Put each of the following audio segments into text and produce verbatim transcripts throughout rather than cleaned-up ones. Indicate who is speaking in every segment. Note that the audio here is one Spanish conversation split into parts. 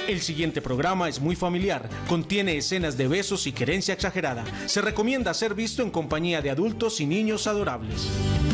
Speaker 1: El siguiente programa es muy familiar, contiene escenas de besos y querencia exagerada. Se recomienda ser visto en compañía de adultos y niños adorables.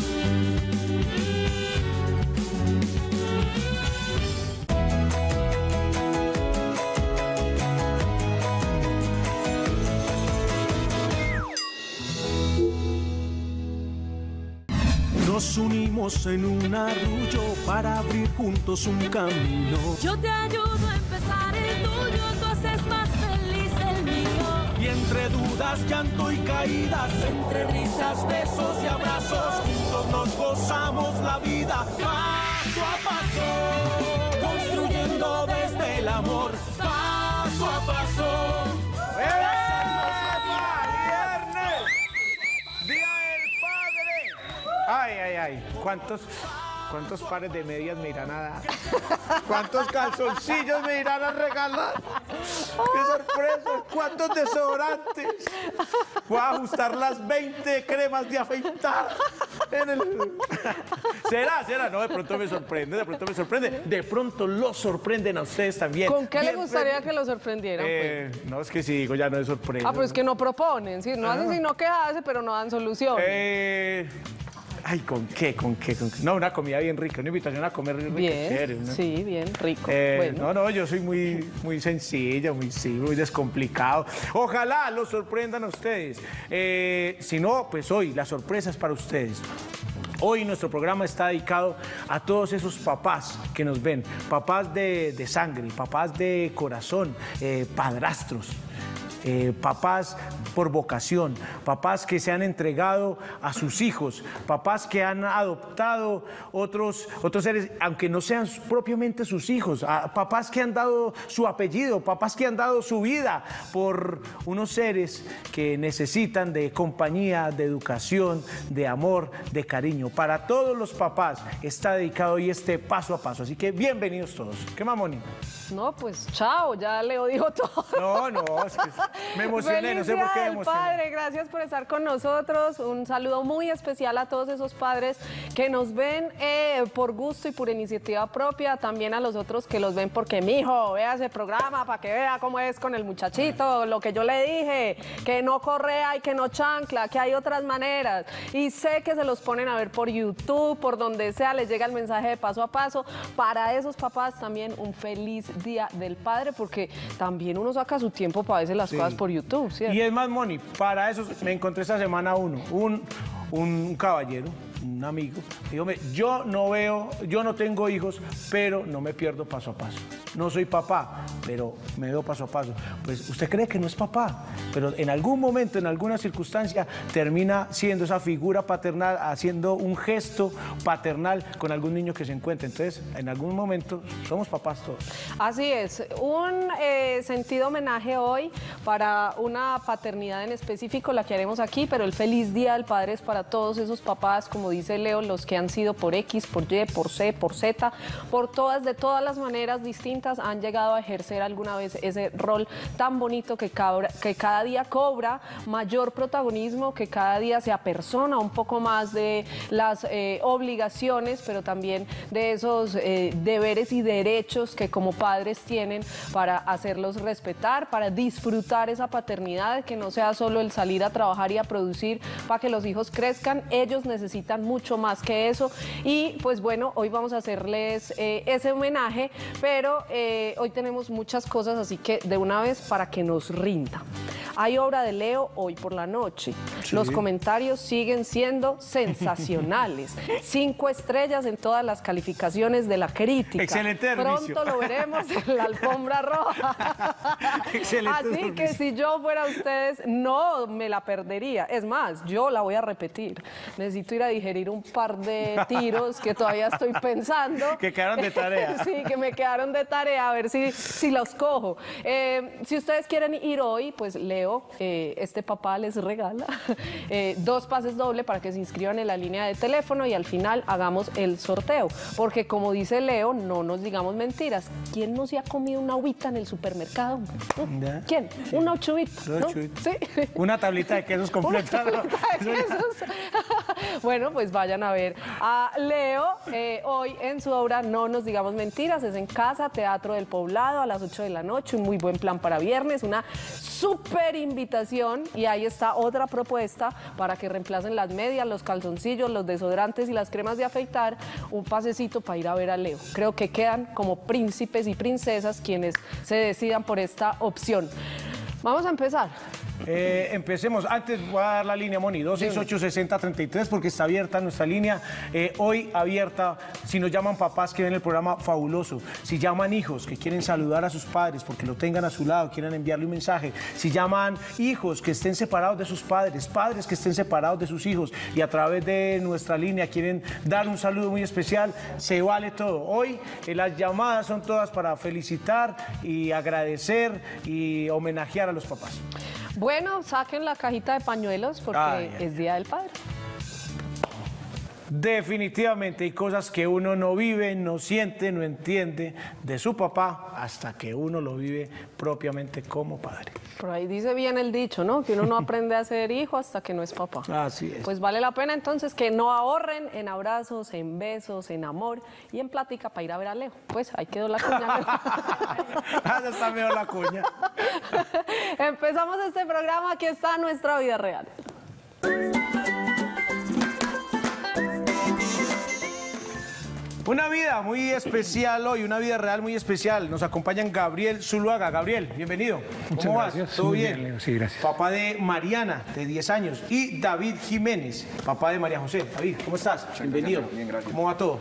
Speaker 1: Nos unimos en un arrullo para abrir juntos un camino.
Speaker 2: Yo te ayudo a empezar el tuyo, tú haces más feliz el mío.
Speaker 1: Y entre dudas, llanto y caídas, entre risas, besos y abrazos, juntos nos gozamos la vida paso a paso, construyendo desde el amor paso a paso.
Speaker 3: Ay, ay, ay, ¿cuántos, cuántos pares de medias me irán a dar? ¿Cuántos calzoncillos me irán a regalar? ¡Qué sorpresa! ¿Cuántos desodorantes? Voy a ajustar las veinte cremas de afeitar en el... ¿Será? ¿Será? No, de pronto me sorprende, de pronto me sorprende. De pronto los sorprenden a ustedes también.
Speaker 4: ¿Con qué
Speaker 3: Bien,
Speaker 4: le gustaría
Speaker 3: bien.
Speaker 4: que lo sorprendieran?
Speaker 3: Eh,
Speaker 4: pues?
Speaker 3: No, es que si digo ya no es sorpresa.
Speaker 4: Ah, pero es que no proponen, ¿sí? No hacen sino quejarse, pero no dan solución.
Speaker 3: Eh... Ay, ¿con qué? ¿Con qué? ¿Con qué? No, una comida bien rica, una invitación a comer rica.
Speaker 4: Bien,
Speaker 3: chévere, ¿no?
Speaker 4: sí, bien, rico.
Speaker 3: Eh,
Speaker 4: bueno.
Speaker 3: No, no, yo soy muy, muy sencillo, muy, sí, muy descomplicado. Ojalá los sorprendan a ustedes. Eh, si no, pues hoy la sorpresa es para ustedes. Hoy nuestro programa está dedicado a todos esos papás que nos ven, papás de, de sangre, papás de corazón, eh, padrastros. Eh, papás por vocación, papás que se han entregado a sus hijos, papás que han adoptado otros, otros seres, aunque no sean propiamente sus hijos, a papás que han dado su apellido, papás que han dado su vida por unos seres que necesitan de compañía, de educación, de amor, de cariño. Para todos los papás está dedicado hoy este paso a paso, así que bienvenidos todos. ¿Qué más, Moni?
Speaker 4: No, pues chao, ya Leo dijo todo.
Speaker 3: No, no, es que me emocioné, no sé por qué me emocioné.
Speaker 4: Padre, gracias por estar con nosotros. Un saludo muy especial a todos esos padres que nos ven eh, por gusto y por iniciativa propia. También a los otros que los ven porque, mijo, vea ese programa para que vea cómo es con el muchachito, lo que yo le dije, que no correa y que no chancla, que hay otras maneras. Y sé que se los ponen a ver por YouTube, por donde sea, les llega el mensaje de paso a paso. Para esos papás también un feliz Día del Padre, porque también uno saca su tiempo para hacer las
Speaker 3: Sí.
Speaker 4: cosas por YouTube, ¿cierto?
Speaker 3: Y es más, Moni, para eso me encontré esta semana uno, un, un caballero, un amigo, dígame, yo no veo, yo no tengo hijos, pero no me pierdo paso a paso. No soy papá, pero me veo paso a paso. Pues usted cree que no es papá, pero en algún momento, en alguna circunstancia, termina siendo esa figura paternal, haciendo un gesto paternal con algún niño que se encuentre. Entonces, en algún momento, somos papás todos.
Speaker 4: Así es, un eh, sentido homenaje hoy para una paternidad en específico, la que haremos aquí, pero el feliz Día del Padre es para todos esos papás, como dice Leo, los que han sido por X, por Y, por C, por Z, por todas, de todas las maneras distintas, han llegado a ejercer alguna vez ese rol tan bonito que, cabra, que cada día cobra mayor protagonismo, que cada día se apersona un poco más de las eh, obligaciones, pero también de esos eh, deberes y derechos que como padres tienen para hacerlos respetar, para disfrutar esa paternidad, que no sea solo el salir a trabajar y a producir para que los hijos crezcan. Ellos necesitan mucho más que eso y pues bueno, hoy vamos a hacerles eh, ese homenaje, pero eh, hoy tenemos muchas cosas, así que de una vez para que nos rinda. Hay obra de Leo hoy por la noche.
Speaker 3: Sí.
Speaker 4: Los comentarios siguen siendo sensacionales. Cinco estrellas en todas las calificaciones de la crítica.
Speaker 3: Excelente servicio.
Speaker 4: Pronto lo veremos en la alfombra roja.
Speaker 3: Excelente
Speaker 4: Así
Speaker 3: servicio.
Speaker 4: que si yo fuera ustedes, no me la perdería. Es más, yo la voy a repetir. Necesito ir a digerir un par de tiros que todavía estoy pensando.
Speaker 3: Que quedaron de tarea.
Speaker 4: Sí, que me quedaron de tarea, a ver si, si los cojo. Eh, si ustedes quieren ir hoy, pues Leo, eh, este papá les regala eh, dos pases doble para que se inscriban en la línea de teléfono y al final hagamos el sorteo. Porque como dice Leo, no nos digamos mentiras. ¿Quién no se ha comido una uvita en el supermercado?
Speaker 3: Ya.
Speaker 4: ¿Quién?
Speaker 3: Sí.
Speaker 4: Una ochuvita,
Speaker 3: Dos
Speaker 4: ¿no?
Speaker 3: chuitos.
Speaker 4: Sí.
Speaker 3: Una tablita de quesos completa.
Speaker 4: Una tablita de quesos. Bueno, pues vayan a ver a Leo eh, hoy en su obra No nos digamos mentiras. Es en Casa Teatro del Poblado a las ocho de la noche. Un muy buen plan para viernes, una súper invitación. Y ahí está otra propuesta para que reemplacen las medias, los calzoncillos, los desodorantes y las cremas de afeitar. Un pasecito para ir a ver a Leo. Creo que quedan como príncipes y princesas quienes se decidan por esta opción. Vamos a empezar.
Speaker 3: Eh, empecemos. Antes voy a dar la línea, Moni, dos seis ocho, seis cero tres tres, porque está abierta nuestra línea. Eh, hoy abierta, si nos llaman papás que ven el programa, fabuloso. Si llaman hijos que quieren saludar a sus padres porque lo tengan a su lado, quieren enviarle un mensaje. Si llaman hijos que estén separados de sus padres, padres que estén separados de sus hijos y a través de nuestra línea quieren dar un saludo muy especial, se vale todo. Hoy eh, las llamadas son todas para felicitar y agradecer y homenajear a los papás.
Speaker 4: Bueno, saquen la cajita de pañuelos porque
Speaker 3: Ay, ay,
Speaker 4: es Día del Padre.
Speaker 3: Definitivamente hay cosas que uno no vive, no siente, no entiende de su papá hasta que uno lo vive propiamente como padre.
Speaker 4: Por ahí dice bien el dicho, ¿no? Que uno no aprende a ser hijo hasta que no es papá.
Speaker 3: Así es.
Speaker 4: Pues vale la pena entonces que no ahorren en abrazos, en besos, en amor y en plática para ir a ver a Leo. Pues ahí quedó la cuña.
Speaker 3: Ah, ya está mejor la cuña.
Speaker 4: Empezamos este programa, aquí está nuestra vida real.
Speaker 3: Una vida muy especial hoy, una vida real muy especial. Nos acompañan Gabriel Zuluaga. Gabriel, bienvenido.
Speaker 5: Muchas
Speaker 3: ¿Cómo
Speaker 5: gracias.
Speaker 3: vas? ¿Todo
Speaker 5: Muy
Speaker 3: bien?
Speaker 5: bien, Leo. Sí, gracias.
Speaker 3: Papá de Mariana, de diez años, y David Jiménez, papá de María José. David, ¿cómo estás? Bienvenido.
Speaker 6: Gracias, bien, gracias.
Speaker 3: ¿Cómo va todo?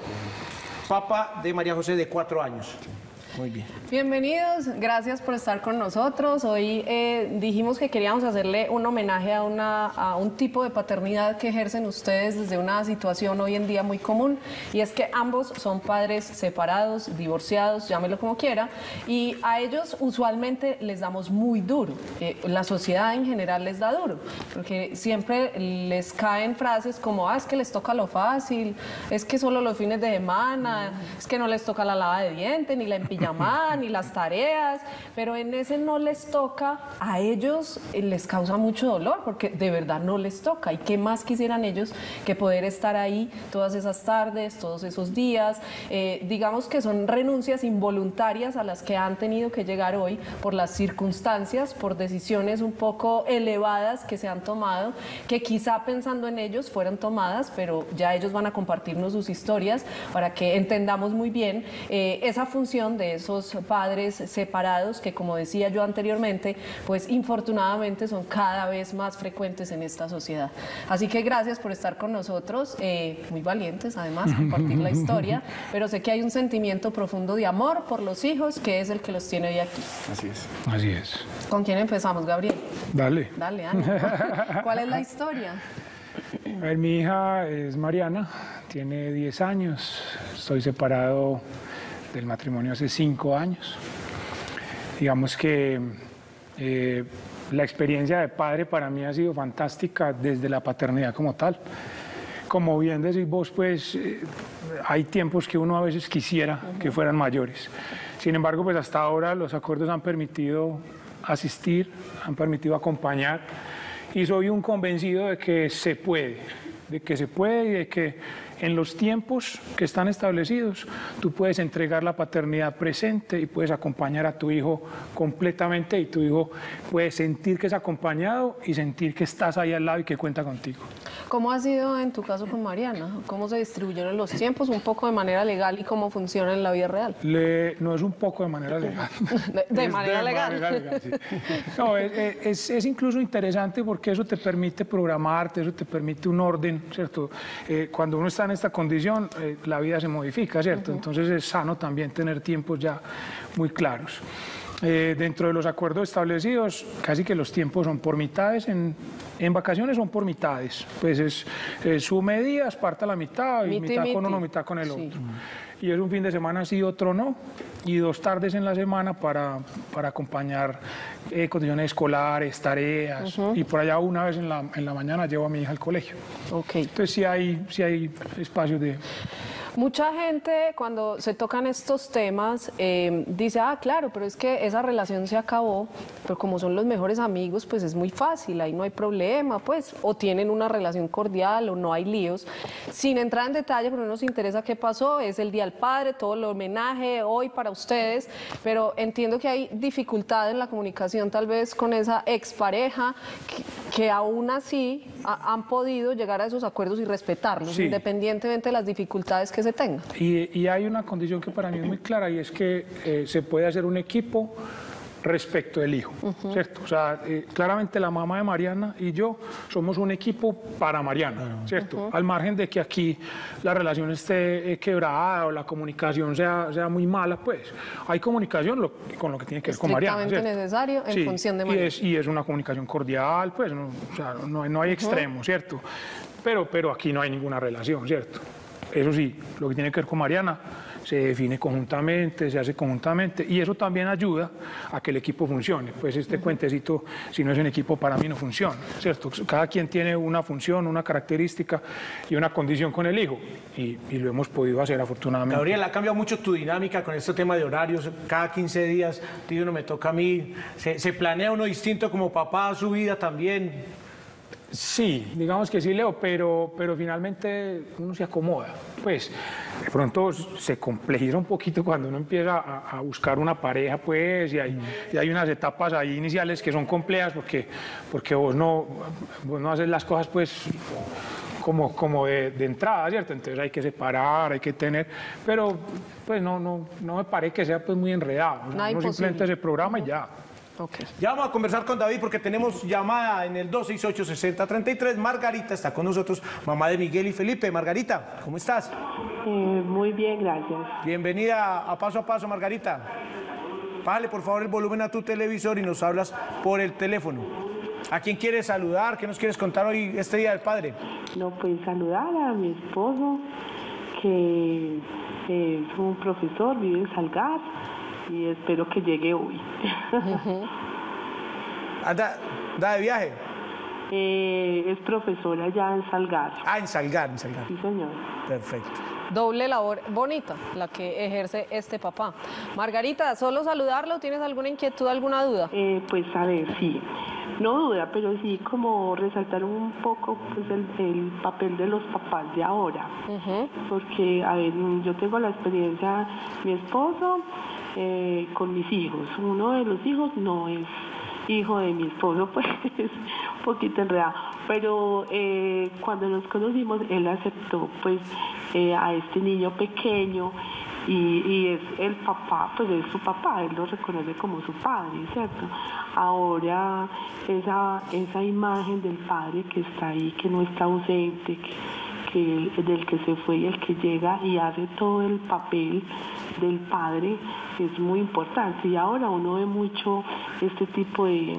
Speaker 3: Papá de María José, de cuatro años. Muy bien.
Speaker 4: Bienvenidos, gracias por estar con nosotros. Hoy eh, dijimos que queríamos hacerle un homenaje a, una, a un tipo de paternidad que ejercen ustedes desde una situación hoy en día muy común, y es que ambos son padres separados, divorciados, llámelo como quiera, y a ellos usualmente les damos muy duro. Eh, la sociedad en general les da duro, porque siempre les caen frases como, ah, es que les toca lo fácil, es que solo los fines de semana, es que no les toca la lava de dientes, ni la empilladura, ni las tareas, pero en ese no les toca, a ellos les causa mucho dolor porque de verdad no les toca. ¿Y qué más quisieran ellos que poder estar ahí todas esas tardes, todos esos días? Eh, digamos que son renuncias involuntarias a las que han tenido que llegar hoy por las circunstancias, por decisiones un poco elevadas que se han tomado, que quizá pensando en ellos fueron tomadas, pero ya ellos van a compartirnos sus historias para que entendamos muy bien eh, esa función de esos padres separados que, como decía yo anteriormente, pues infortunadamente son cada vez más frecuentes en esta sociedad. Así que gracias por estar con nosotros, eh, muy valientes además, compartir la historia, pero sé que hay un sentimiento profundo de amor por los hijos que es el que los tiene hoy aquí.
Speaker 6: Así es.
Speaker 5: Así es.
Speaker 4: ¿Con quién empezamos, Gabriel?
Speaker 5: Dale.
Speaker 4: Dale, Ana. ¿Cuál es la historia?
Speaker 5: A ver, mi hija es Mariana, tiene diez años, estoy separado del matrimonio hace cinco años. Digamos que eh, la experiencia de padre para mí ha sido fantástica desde la paternidad como tal. Como bien decís vos, pues eh, hay tiempos que uno a veces quisiera que fueran mayores. Sin embargo, pues hasta ahora los acuerdos han permitido asistir, han permitido acompañar, y soy un convencido de que se puede, de que se puede y de que en los tiempos que están establecidos, tú puedes entregar la paternidad presente y puedes acompañar a tu hijo completamente, y tu hijo puede sentir que es acompañado y sentir que estás ahí al lado y que cuenta contigo.
Speaker 4: ¿Cómo ha sido en tu caso con Mariana? ¿Cómo se distribuyeron los tiempos un poco de manera legal y cómo funciona en la vida real?
Speaker 5: Le, no es un poco de manera legal.
Speaker 4: De, de
Speaker 5: Es
Speaker 4: manera legal.
Speaker 5: manera legal, sí. No, es, es, es incluso interesante porque eso te permite programarte, eso te permite un orden, ¿cierto? Eh, cuando uno está en esta condición, eh, la vida se modifica, ¿cierto? Uh-huh. Entonces es sano también tener tiempos ya muy claros. Eh, dentro de los acuerdos establecidos, casi que los tiempos son por mitades, en, en vacaciones son por mitades, pues es eh, sume días, parta la mitad, y
Speaker 4: miti,
Speaker 5: mitad
Speaker 4: miti.
Speaker 5: con uno, mitad con el
Speaker 4: Sí.
Speaker 5: otro. Y es un fin de semana sí, otro no, y dos tardes en la semana para, para acompañar eh, condiciones escolares, tareas, uh-huh. y por allá una vez en la, en la mañana llevo a mi hija al colegio.
Speaker 4: Ok.
Speaker 5: Entonces sí hay, sí hay espacios de...
Speaker 4: Mucha gente cuando se tocan estos temas eh, dice, ah, claro, pero es que esa relación se acabó, pero como son los mejores amigos, pues es muy fácil, ahí no hay problema, pues, o tienen una relación cordial o no hay líos. Sin entrar en detalle, pero no nos interesa qué pasó, es el Día del Padre, todo el homenaje hoy para ustedes, pero entiendo que hay dificultad en la comunicación tal vez con esa expareja que, que aún así ha, han podido llegar a esos acuerdos y respetarlos,
Speaker 5: Sí.
Speaker 4: independientemente de las dificultades que se tengan.
Speaker 5: Y, y hay una condición que para mí es muy clara y es que eh, se puede hacer un equipo respecto del hijo, uh-huh. ¿cierto? O sea, eh, claramente la mamá de Mariana y yo somos un equipo para Mariana, ¿cierto? Uh-huh. Al margen de que aquí la relación esté eh, quebrada o la comunicación sea, sea muy mala, pues hay comunicación lo, con lo que tiene que ver con Mariana, ¿cierto?
Speaker 4: Estrictamente necesario en
Speaker 5: sí,
Speaker 4: función de Mariana.
Speaker 5: Y es, y es una comunicación cordial, pues, no, o sea, no, no hay uh-huh. extremos, ¿cierto? Pero, pero aquí no hay ninguna relación, ¿cierto? Eso sí, lo que tiene que ver con Mariana se define conjuntamente, se hace conjuntamente y eso también ayuda a que el equipo funcione. Pues este uh-huh. cuentecito, si no es en equipo, para mí no funciona, ¿cierto? Cada quien tiene una función, una característica y una condición con el hijo y, y lo hemos podido hacer afortunadamente.
Speaker 3: Gabriel, ha cambiado mucho tu dinámica con este tema de horarios, cada quince días, tío, uno me toca a mí, se, se planea uno distinto como papá, su vida también.
Speaker 5: Sí, digamos que sí, Leo, pero, pero finalmente uno se acomoda. Pues de pronto se complejiza un poquito cuando uno empieza a, a buscar una pareja, pues, y hay, y hay unas etapas ahí iniciales que son complejas porque, porque vos, no, vos no haces las cosas, pues, como, como de, de entrada, ¿cierto? Entonces hay que separar, hay que tener, pero pues no, no, no me parece que sea pues muy enredado.
Speaker 4: No,
Speaker 5: uno simplemente se programa y ya.
Speaker 4: Okay.
Speaker 3: Ya vamos a conversar con David porque tenemos llamada en el dos seis ocho, seis cero tres tres. Margarita está con nosotros, mamá de Miguel y Felipe. Margarita, ¿cómo estás?
Speaker 6: Eh, muy bien, gracias.
Speaker 3: Bienvenida a Paso a Paso, Margarita. Bájale por favor el volumen a tu televisor y nos hablas por el teléfono. ¿A quién quieres saludar? ¿Qué nos quieres contar hoy, este Día del Padre?
Speaker 6: No, pues saludar a mi esposo, que eh, es un profesor, vive en Salgar. Y espero que llegue hoy.
Speaker 3: Uh-huh. ¿Anda, ¿Da de viaje?
Speaker 6: Eh, es profesora ya en Salgar.
Speaker 3: Ah, en Salgar, en Salgar.
Speaker 6: Sí, señor.
Speaker 3: Perfecto.
Speaker 4: Doble labor bonita la que ejerce este papá. Margarita, ¿solo saludarlo? ¿Tienes alguna inquietud, alguna duda?
Speaker 6: Eh, pues a ver, sí. No duda, pero sí como resaltar un poco pues, el, el papel de los papás de ahora. Uh-huh. Porque, a ver, yo tengo la experiencia, mi esposo eh, con mis hijos. Uno de los hijos no es hijo de mi esposo, pues es un poquito enredado. Pero eh, cuando nos conocimos, él aceptó pues eh, a este niño pequeño. Y, y es el papá, pues es su papá, él lo reconoce como su padre, ¿cierto? Ahora esa, esa imagen del padre que está ahí, que no está ausente, que, que, del que se fue y el que llega y hace todo el papel del padre, es muy importante. Y ahora uno ve mucho este tipo de,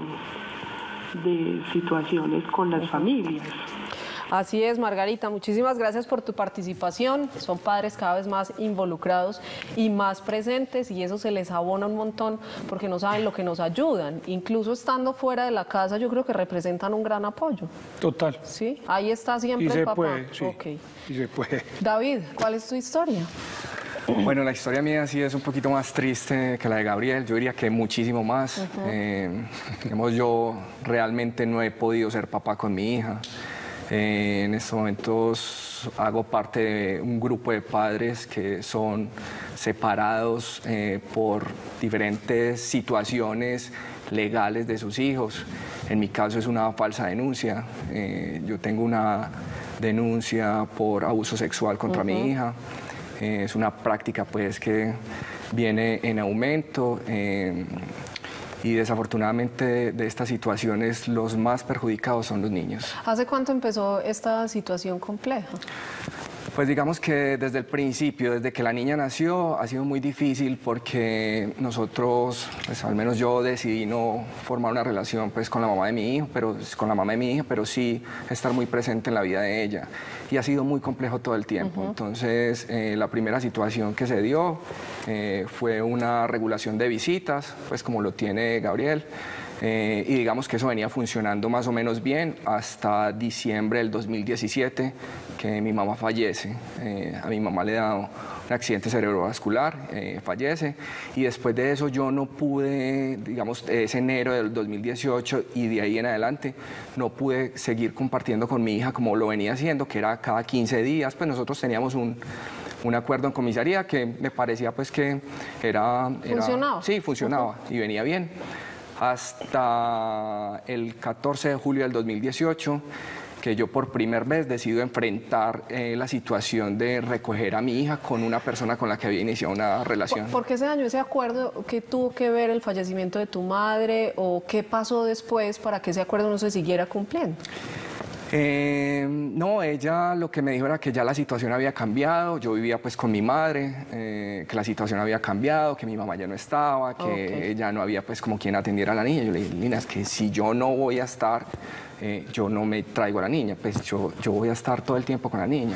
Speaker 6: de situaciones con las familias.
Speaker 4: Así es, Margarita, muchísimas gracias por tu participación. Son padres cada vez más involucrados y más presentes y eso se les abona un montón porque no saben lo que nos ayudan. Incluso estando fuera de la casa, yo creo que representan un gran apoyo.
Speaker 5: Total.
Speaker 4: Sí, ahí está siempre
Speaker 5: y
Speaker 4: el
Speaker 5: se
Speaker 4: papá.
Speaker 5: Puede, sí.
Speaker 4: Okay.
Speaker 5: Y se puede.
Speaker 4: David, ¿cuál es tu historia?
Speaker 7: Bueno, la historia mía sí es un poquito más triste que la de Gabriel, yo diría que muchísimo más. Uh-huh. eh, digamos, yo realmente no he podido ser papá con mi hija. Eh, en estos momentos hago parte de un grupo de padres que son separados eh, por diferentes situaciones legales de sus hijos. En mi caso es una falsa denuncia. Eh, yo tengo una denuncia por abuso sexual contra uh-huh. mi hija. Eh, es una práctica pues que viene en aumento. Eh, Y desafortunadamente de, de estas situaciones los más perjudicados son los niños.
Speaker 4: ¿Hace cuánto empezó esta situación compleja?
Speaker 7: Pues digamos que desde el principio, desde que la niña nació, ha sido muy difícil porque nosotros, pues al menos yo decidí no formar una relación pues con la mamá de mi hijo, pero con la mamá de mi hija, pero sí estar muy presente en la vida de ella. Y ha sido muy complejo todo el tiempo. Uh-huh. Entonces, eh, la primera situación que se dio eh, fue una regulación de visitas, pues como lo tiene Gabriel. Eh, y digamos que eso venía funcionando más o menos bien hasta diciembre del dos mil diecisiete, que mi mamá fallece. Eh, a mi mamá le da un accidente cerebrovascular, eh, fallece, y después de eso yo no pude, digamos, ese enero del dos mil dieciocho y de ahí en adelante, no pude seguir compartiendo con mi hija como lo venía haciendo, que era cada quince días. Pues nosotros teníamos un... un acuerdo en comisaría que me parecía pues que era... era
Speaker 4: ¿Funcionaba?
Speaker 7: Sí, funcionaba, uh-huh. Y venía bien. Hasta el catorce de julio del dos mil dieciocho, que yo por primera vez decido enfrentar eh, la situación de recoger a mi hija con una persona con la que había iniciado una relación.
Speaker 4: ¿Por qué ese año, ese acuerdo, qué tuvo que ver el fallecimiento de tu madre o qué pasó después para que ese acuerdo no se siguiera cumpliendo?
Speaker 7: Eh, no, ella lo que me dijo era que ya la situación había cambiado. Yo vivía pues con mi madre, eh, que la situación había cambiado, que mi mamá ya no estaba, que okay. ya no había pues como quien atendiera a la niña. Yo le dije, Lina, es que si yo no voy a estar, eh, yo no me traigo a la niña, pues yo, yo voy a estar todo el tiempo con la niña.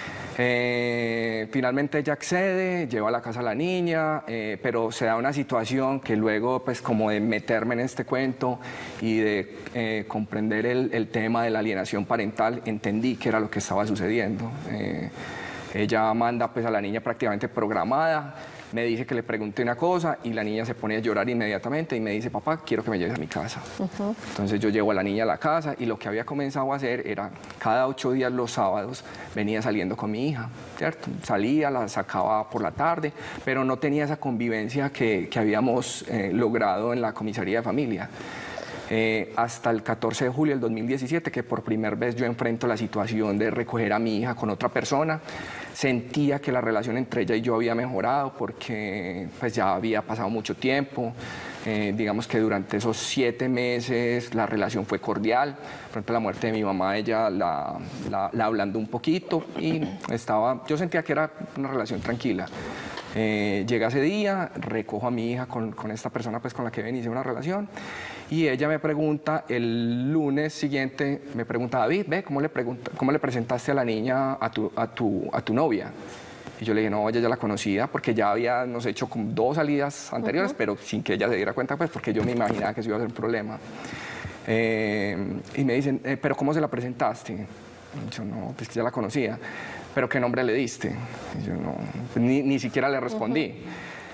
Speaker 7: Eh, finalmente ella accede, lleva a la casa a la niña, eh, pero se da una situación que luego, pues como de meterme en este cuento y de eh, comprender el, el tema de la alienación parental, entendí que era lo que estaba sucediendo. Eh, ella manda pues a la niña prácticamente programada, me dice que le pregunte una cosa y la niña se pone a llorar inmediatamente y me dice, papá, quiero que me lleves a mi casa. Uh-huh. Entonces yo llevo a la niña a la casa y lo que había comenzado a hacer era, cada ocho días los sábados, venía saliendo con mi hija, ¿cierto? Salía, la sacaba por la tarde, pero no tenía esa convivencia que, que habíamos eh, logrado en la comisaría de familia. Eh, hasta el catorce de julio del dos mil diecisiete, que por primera vez yo enfrento la situación de recoger a mi hija con otra persona. Sentía que la relación entre ella y yo había mejorado porque pues, ya había pasado mucho tiempo. Eh, digamos que durante esos siete meses la relación fue cordial. Por ejemplo, la muerte de mi mamá, ella la, la, la ablandó un poquito y estaba, yo sentía que era una relación tranquila. Eh, llega ese día, recojo a mi hija con, con esta persona pues, con la que ven, hice una relación, y ella me pregunta, el lunes siguiente, me pregunta, David, ve, ¿cómo le, pregunta, cómo le presentaste a la niña a tu, a, tu, a tu novia? Y yo le dije, no, ella ya la conocía, porque ya habíamos hecho como dos salidas anteriores, uh-huh. pero sin que ella se diera cuenta, pues, porque yo me imaginaba que eso iba a ser un problema. Eh, y me dicen, eh, ¿pero cómo se la presentaste? Y yo, no, pues que ya la conocía. ¿Pero qué nombre le diste? Y yo no, ni, ni siquiera le respondí. Uh-huh.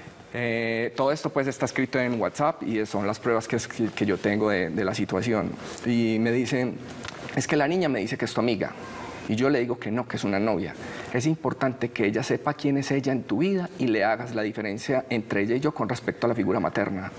Speaker 7: eh, todo esto pues está escrito en WhatsApp y son las pruebas que, que yo tengo de, de la situación. Y me dicen, es que la niña me dice que es tu amiga. Y yo le digo que no, que es una novia. Es importante que ella sepa quién es ella en tu vida y le hagas la diferencia entre ella y yo con respecto a la figura materna.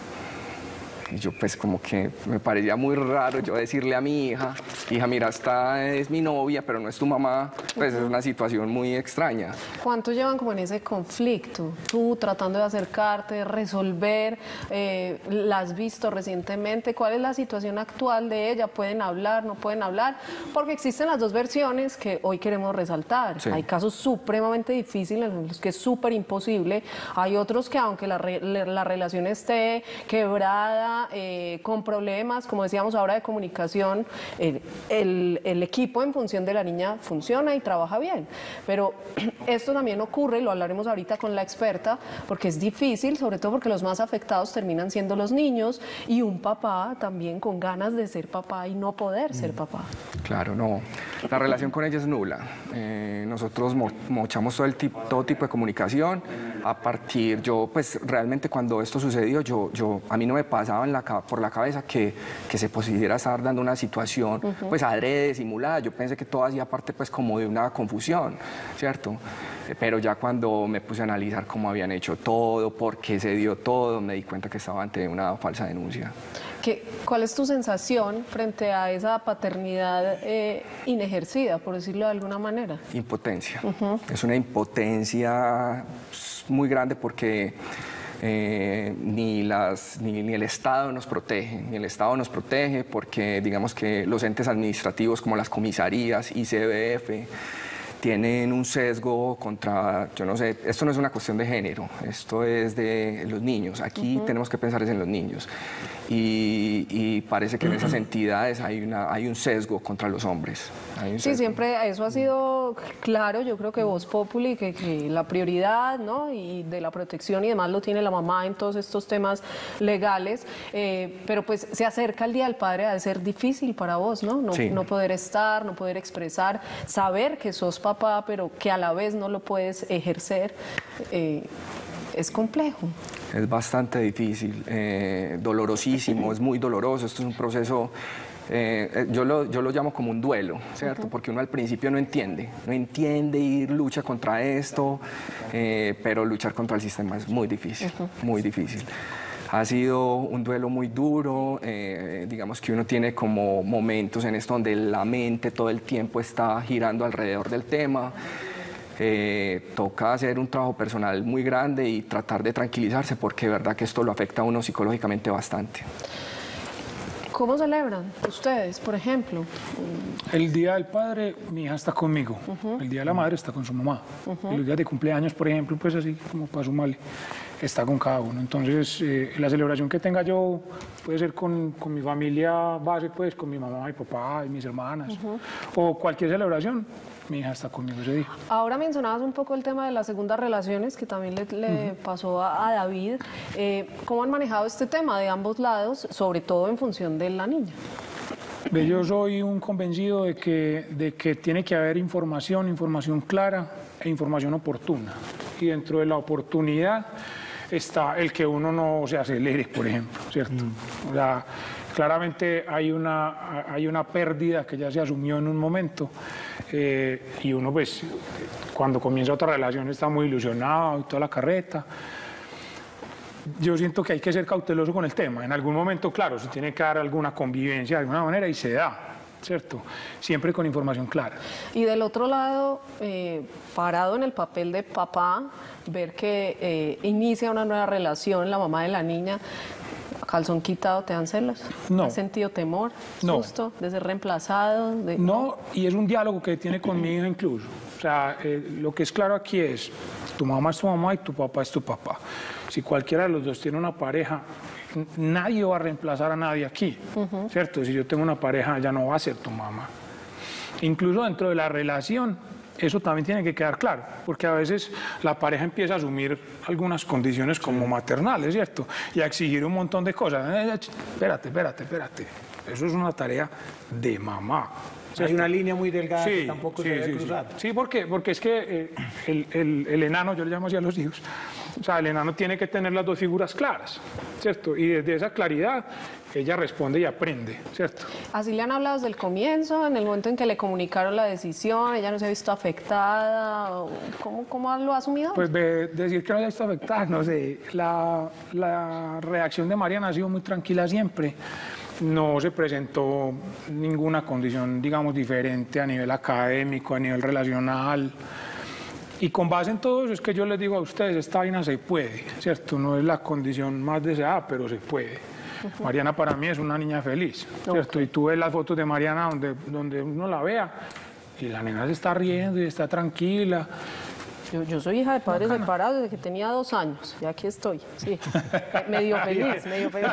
Speaker 7: Y yo pues como que me parecía muy raro yo decirle a mi hija, hija, mira, esta es mi novia, pero no es tu mamá, pues es una situación muy extraña.
Speaker 4: ¿Cuánto llevan como en ese conflicto? Tú tratando de acercarte, de resolver, eh, ¿la has visto recientemente? ¿Cuál es la situación actual de ella? ¿Pueden hablar, no pueden hablar? Porque existen las dos versiones que hoy queremos resaltar. Sí. Hay casos supremamente difíciles en los que es súper imposible. Hay otros que aunque la, re, la relación esté quebrada, Eh, con problemas, como decíamos ahora de comunicación, eh, el, el equipo en función de la niña funciona y trabaja bien, pero esto también ocurre, lo hablaremos ahorita con la experta, porque es difícil, sobre todo porque los más afectados terminan siendo los niños y un papá también con ganas de ser papá y no poder ser papá.
Speaker 7: Claro, no, la relación con ella es nula. Eh, nosotros mo mochamos todo, el tipo, todo tipo de comunicación. A partir, yo pues realmente cuando esto sucedió, yo, yo, a mí no me pasaba en la, por la cabeza que, que se pudiera estar dando una situación uh-huh. pues adrede, simulada. Yo pensé que todo hacía parte pues como de una confusión, ¿cierto? Pero ya cuando me puse a analizar cómo habían hecho todo, por qué se dio todo, me di cuenta que estaba ante una falsa denuncia.
Speaker 4: ¿Qué, ¿Cuál es tu sensación frente a esa paternidad eh, inejercida, por decirlo de alguna manera?
Speaker 7: Impotencia. Uh-huh. Es una impotencia muy grande porque eh, ni, las, ni, ni el Estado nos protege, ni el Estado nos protege porque digamos que los entes administrativos como las comisarías, I C B F, tienen un sesgo contra, yo no sé, esto no es una cuestión de género, esto es de los niños. Aquí uh-huh. tenemos que pensar es en los niños. Y, y parece que en esas entidades hay, una, hay un sesgo contra los hombres. Hay un
Speaker 4: sí,
Speaker 7: sesgo.
Speaker 4: Siempre eso ha sido claro, yo creo que Voz Populi, que, que la prioridad, ¿no? Y de la protección y demás lo tiene la mamá en todos estos temas legales, eh, pero pues se acerca el Día del Padre, ha de ser difícil para vos, ¿no? No,
Speaker 7: sí.
Speaker 4: no poder estar, no poder expresar, saber que sos papá, pero que a la vez no lo puedes ejercer. Eh, Es complejo.
Speaker 7: Es bastante difícil, eh, dolorosísimo, es muy doloroso. Esto es un proceso, eh, yo, lo, yo lo llamo como un duelo, ¿cierto? Uh-huh. Porque uno al principio no entiende, no entiende y lucha contra esto, eh, pero luchar contra el sistema es muy difícil, uh-huh. muy difícil. Ha sido un duelo muy duro, eh, digamos que uno tiene como momentos en esto donde la mente todo el tiempo está girando alrededor del tema. Eh, toca hacer un trabajo personal muy grande y tratar de tranquilizarse porque de verdad que esto lo afecta a uno psicológicamente bastante.
Speaker 4: ¿Cómo celebran ustedes, por ejemplo?
Speaker 5: El Día del Padre, mi hija está conmigo. Uh-huh. El Día de la Madre está con su mamá. Uh-huh. Y los días de cumpleaños, por ejemplo, pues así como para sumarle, está con cada uno. Entonces, eh, la celebración que tenga yo puede ser con, con mi familia base, pues con mi mamá, mi papá y mis hermanas. Uh-huh. O cualquier celebración. Mi hija está conmigo ese día.
Speaker 4: Ahora mencionabas un poco el tema de las segundas relaciones que también le, le uh-huh. pasó a, a David. Eh, ¿Cómo han manejado este tema de ambos lados, sobre todo en función de la niña?
Speaker 5: Yo soy un convencido de que, de que tiene que haber información, información clara e información oportuna. Y dentro de la oportunidad está el que uno no se acelere, por ejemplo, ¿cierto? Mm. O sea, claramente hay una, hay una pérdida que ya se asumió en un momento eh, y uno pues cuando comienza otra relación está muy ilusionado y toda la carreta. Yo siento que hay que ser cauteloso con el tema. En algún momento, claro, se tiene que dar alguna convivencia de alguna manera y se da, ¿cierto? Siempre con información clara.
Speaker 4: Y del otro lado, eh, parado en el papel de papá, ver que eh, inicia una nueva relación la mamá de la niña, calzón quitado, ¿te dan celos?
Speaker 5: No.
Speaker 4: ¿Has sentido temor,
Speaker 5: no.
Speaker 4: susto de ser reemplazado? De...
Speaker 5: No, y es un diálogo que tiene con mi hija incluso. O sea, eh, lo que es claro aquí es, tu mamá es tu mamá y tu papá es tu papá. Si cualquiera de los dos tiene una pareja, nadie va a reemplazar a nadie aquí, uh-huh. ¿cierto? Si yo tengo una pareja, ya no va a ser tu mamá. Incluso dentro de la relación, eso también tiene que quedar claro, porque a veces la pareja empieza a asumir algunas condiciones como maternales, ¿cierto? Y a exigir un montón de cosas. Eh, espérate, espérate, espérate. Eso es una tarea de mamá.
Speaker 3: ¿Cierto? Hay una línea muy delgada
Speaker 5: sí,
Speaker 3: que tampoco
Speaker 5: sí,
Speaker 3: se debe
Speaker 5: sí,
Speaker 3: cruzar.
Speaker 5: Sí, sí porque, porque es que eh, el, el, el enano, yo le llamo así a los hijos, o sea, el enano tiene que tener las dos figuras claras, ¿cierto? Y desde esa claridad ella responde y aprende, ¿cierto?
Speaker 4: Así le han hablado desde el comienzo, en el momento en que le comunicaron la decisión, ella no se ha visto afectada, ¿cómo, cómo lo ha asumido?
Speaker 5: Pues de, decir que no se ha visto afectada, no sé, la, la reacción de Mariana ha sido muy tranquila siempre. No se presentó ninguna condición, digamos, diferente a nivel académico, a nivel relacional. Y con base en todo eso es que yo les digo a ustedes, esta vaina se puede, ¿cierto? No es la condición más deseada, pero se puede. Uh-huh. Mariana para mí es una niña feliz, ¿cierto? Okay. Y tú ves las fotos de Mariana donde, donde uno la vea y la nena se está riendo y está tranquila.
Speaker 4: Yo, yo soy hija de padres Bacana. separados desde que tenía dos años, y aquí estoy, sí, medio feliz, medio feliz.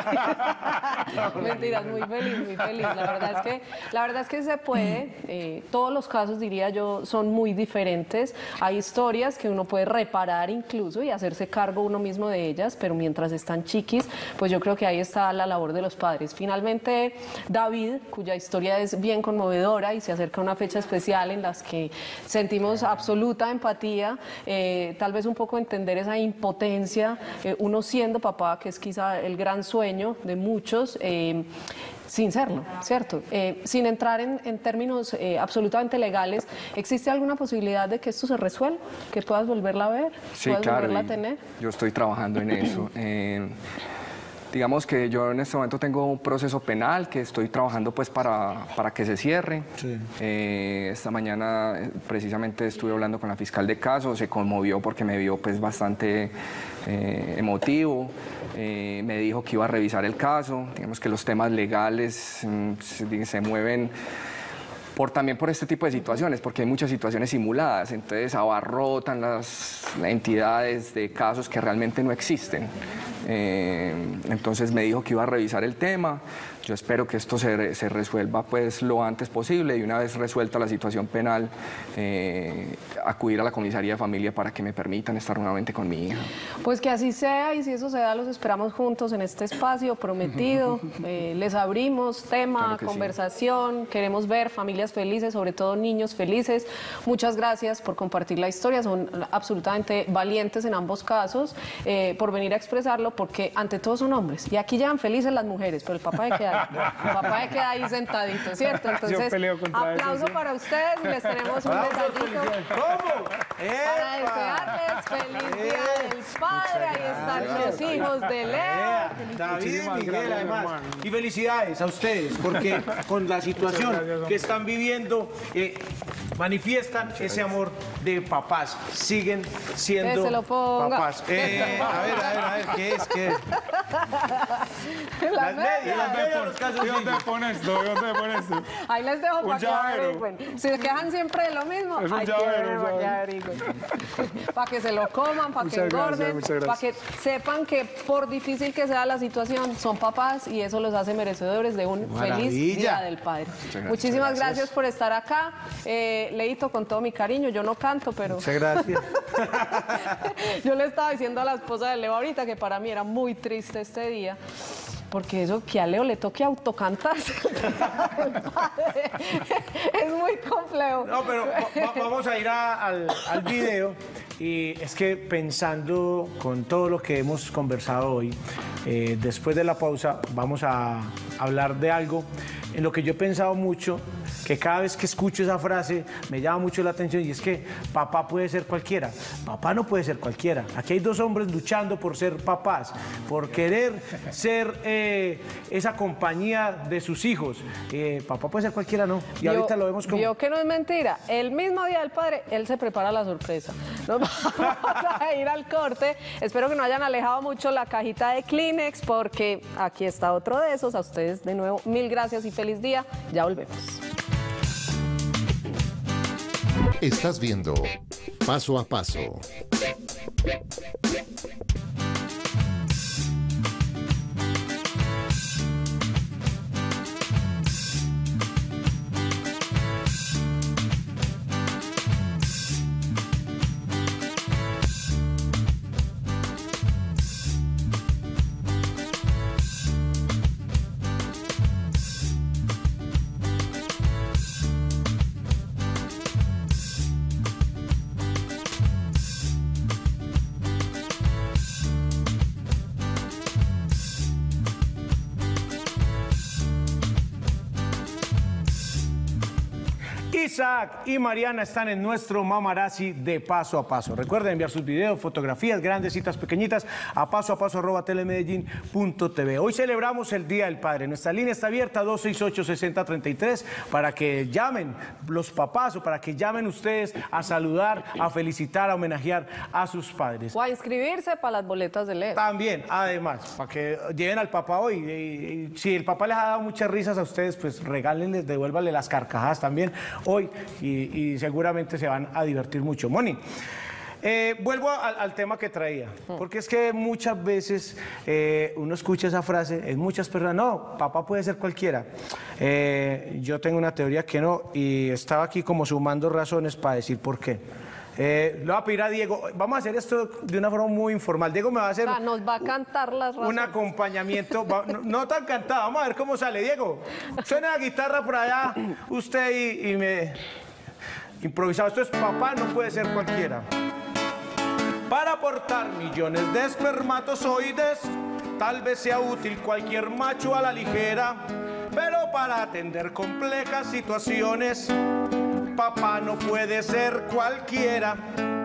Speaker 4: Mentiras, muy feliz, muy feliz. La verdad es que, la verdad es que se puede, eh, todos los casos, diría yo, son muy diferentes. Hay historias que uno puede reparar incluso y hacerse cargo uno mismo de ellas, pero mientras están chiquis, pues yo creo que ahí está la labor de los padres. Finalmente, David, cuya historia es bien conmovedora y se acerca a una fecha especial en las que sentimos absoluta empatía, Eh, tal vez un poco entender esa impotencia, eh, uno siendo papá, que es quizá el gran sueño de muchos, eh, sin serlo, ¿cierto? Eh, sin entrar en, en términos eh, absolutamente legales, ¿existe alguna posibilidad de que esto se resuelva? ¿Que puedas volverla a ver?
Speaker 7: Sí,
Speaker 4: ¿Puedas
Speaker 7: claro,
Speaker 4: volverla a tener?
Speaker 7: Yo estoy trabajando en eso. Eh, digamos que yo en este momento tengo un proceso penal que estoy trabajando pues para, para que se cierre. Sí. Eh, esta mañana precisamente estuve hablando con la fiscal de caso, se conmovió porque me vio pues bastante eh, emotivo. Eh, me dijo que iba a revisar el caso. Digamos que los temas legales mm, se, se mueven por, también por este tipo de situaciones, porque hay muchas situaciones simuladas, entonces abarrotan las, las entidades de casos que realmente no existen. Eh, entonces me dijo que iba a revisar el tema. Yo espero que esto se, se resuelva pues lo antes posible y una vez resuelta la situación penal, eh, acudir a la comisaría de familia para que me permitan estar nuevamente con mi hija.
Speaker 4: Pues que así sea, y si eso se da, los esperamos juntos en este espacio prometido. Eh, les abrimos tema,
Speaker 7: Claro que
Speaker 4: conversación, queremos ver familias felices, sobre todo niños felices. Muchas gracias por compartir la historia, son absolutamente valientes en ambos casos, eh, por venir a expresarlo, porque ante todo son hombres. Y aquí llevan felices las mujeres, pero el papá de que hay. El papá se queda ahí sentadito, ¿cierto? Entonces, aplauso eso, ¿sí? Para ustedes y les tenemos un detallito.
Speaker 3: ¿Cómo?
Speaker 4: Para desearles feliz Día del Padre. Ahí están los hijos de Leo.
Speaker 3: David y Miguel, además. Y felicidades a ustedes, porque con la situación que están viviendo, eh, manifiestan ese amor de papás. Siguen siendo
Speaker 4: que se lo ponga.
Speaker 3: papás. Eh, a ver, a ver, a ver, ¿qué es? ¿Qué es?
Speaker 4: Las, las medias.
Speaker 3: Las medias.
Speaker 5: ¿Dónde pones esto? ¿Dónde pones esto?
Speaker 4: Ahí les dejo para que
Speaker 5: llavero.
Speaker 4: averigüen. Si se quejan siempre de lo mismo,
Speaker 5: Es un
Speaker 4: hay
Speaker 5: llavero,
Speaker 4: que ver
Speaker 5: un
Speaker 4: para que
Speaker 5: llavero.
Speaker 4: averigüen. Para que se lo coman, para que
Speaker 5: Muchas gracias,
Speaker 4: engorden,
Speaker 5: muchas gracias.
Speaker 4: para que sepan que por difícil que sea la situación, son papás y eso los hace merecedores de un
Speaker 3: Maravilla.
Speaker 4: feliz Día del Padre.
Speaker 7: gracias.
Speaker 4: Muchísimas
Speaker 3: Muchas
Speaker 4: gracias.
Speaker 3: gracias
Speaker 4: por estar acá. Eh, Leito, con todo mi cariño, yo no canto, pero
Speaker 3: Muchas gracias.
Speaker 4: yo le estaba diciendo a la esposa de Leo ahorita que para mí era muy triste este día. Porque eso que a Leo le toque autocantarse es muy complejo.
Speaker 3: No, pero va- va- vamos a ir a- al, al video. Y es que pensando con todo lo que hemos conversado hoy, eh, después de la pausa vamos a hablar de algo en lo que yo he pensado mucho, que cada vez que escucho esa frase me llama mucho la atención, y es que papá puede ser cualquiera. Papá no puede ser cualquiera. Aquí hay dos hombres luchando por ser papás, por querer ser eh, esa compañía de sus hijos. Eh, papá puede ser cualquiera, ¿no? Y
Speaker 4: Vio-
Speaker 3: ahorita lo vemos como...
Speaker 4: Vio que no es mentira. El mismo Día del Padre, él se prepara la sorpresa. Nos vamos a ir al corte. Espero que no hayan alejado mucho la cajita de Kleenex, porque aquí está otro de esos. A ustedes de nuevo, mil gracias y feliz día. Ya volvemos.
Speaker 8: Estás viendo Paso a Paso.
Speaker 3: Isaac y Mariana están en nuestro Mamarazzi de Paso a Paso. Recuerden enviar sus videos, fotografías, grandes citas pequeñitas a paso a paso arroba telemedellín punto tv. Hoy celebramos el Día del Padre. Nuestra línea está abierta dos seis ocho, seis cero tres tres para que llamen los papás o para que llamen ustedes a saludar, a felicitar, a homenajear a sus padres.
Speaker 4: O a inscribirse para las boletas de Leo.
Speaker 3: También, además, para que lleven al papá hoy. Y, y, si el papá les ha dado muchas risas a ustedes, pues regálenles, devuélvanle las carcajadas también hoy y, y seguramente se van a divertir mucho. Moni, eh, vuelvo al, al tema que traía, porque es que muchas veces eh, uno escucha esa frase en muchas personas, no, papá puede ser cualquiera. Eh, yo tengo una teoría que no, y estaba aquí como sumando razones para decir por qué. Eh, le voy a pedir a Diego, vamos a hacer esto de una forma muy informal. Diego me va a hacer
Speaker 4: O sea, nos va a cantar las razones.
Speaker 3: un acompañamiento, va- no, no tan cantado, vamos a ver cómo sale. Diego, suena la guitarra por allá, usted y, y me... Improvisado, esto es papá no puede ser cualquiera. Para aportar millones de espermatozoides, tal vez sea útil cualquier macho a la ligera, pero para atender complejas situaciones, papá no puede ser cualquiera.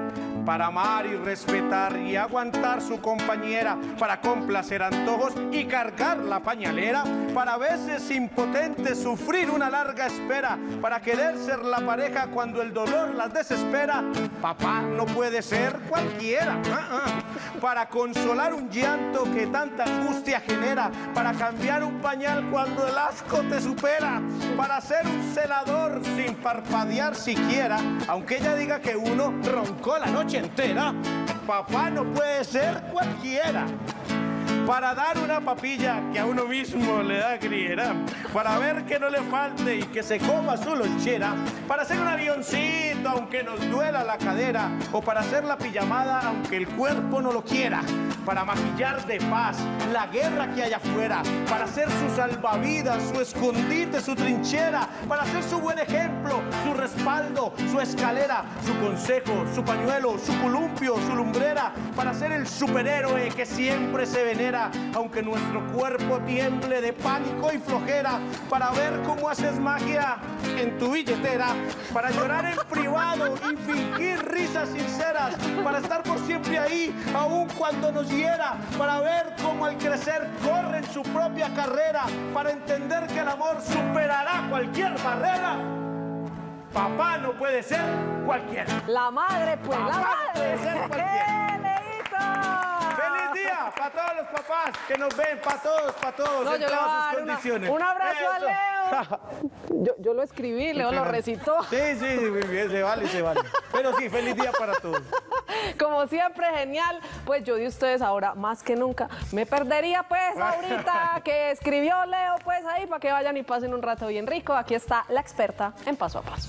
Speaker 3: para amar y respetar y aguantar su compañera, para complacer antojos y cargar la pañalera, para a veces impotente sufrir una larga espera, para querer ser la pareja cuando el dolor las desespera. Papá no puede ser cualquiera, uh-uh. para consolar un llanto que tanta angustia genera, para cambiar un pañal cuando el asco te supera, para ser un celador sin parpadear siquiera, aunque ella diga que uno roncó la noche entera. Papá no puede ser cualquiera, para dar una papilla que a uno mismo le da griera, para ver que no le falte y que se coma su lonchera, para hacer un avioncito aunque nos duela la cadera, o para hacer la pijamada aunque el cuerpo no lo quiera, para maquillar de paz la guerra que hay afuera, para ser su salvavidas, su escondite, su trinchera, para ser su buen ejemplo, su respaldo, su escalera, su consejo, su pañuelo, su columpio, su lumbrera, para ser el superhéroe que siempre se venera, aunque nuestro cuerpo tiemble de pánico y flojera, para ver cómo haces magia en tu billetera, para llorar en privado y fingir risas sinceras, para estar por siempre ahí, aun cuando nos hiera, para ver cómo al crecer corre en su propia carrera, para entender que el amor superará cualquier barrera. Papá no puede ser cualquiera.
Speaker 4: La madre, pues,
Speaker 3: Papá
Speaker 4: la madre.
Speaker 3: puede ser cualquiera.
Speaker 4: ¡Eh, Leito!
Speaker 3: ¡Feliz día para todos los papás que nos ven, para todos, para todos,
Speaker 4: No,
Speaker 3: en
Speaker 4: yo le voy a
Speaker 3: todas
Speaker 4: dar
Speaker 3: sus
Speaker 4: una-
Speaker 3: condiciones!
Speaker 4: un abrazo a
Speaker 3: Eso.
Speaker 4: Leo. Yo, yo lo escribí, Leo lo recitó.
Speaker 3: Sí, sí, muy bien, se vale, se vale. Pero sí, feliz día para todos.
Speaker 4: Como siempre, genial. Pues yo de ustedes ahora, más que nunca, me perdería pues ahorita que escribió Leo, pues ahí, para que vayan y pasen un rato bien rico. Aquí está la experta en Paso a Paso.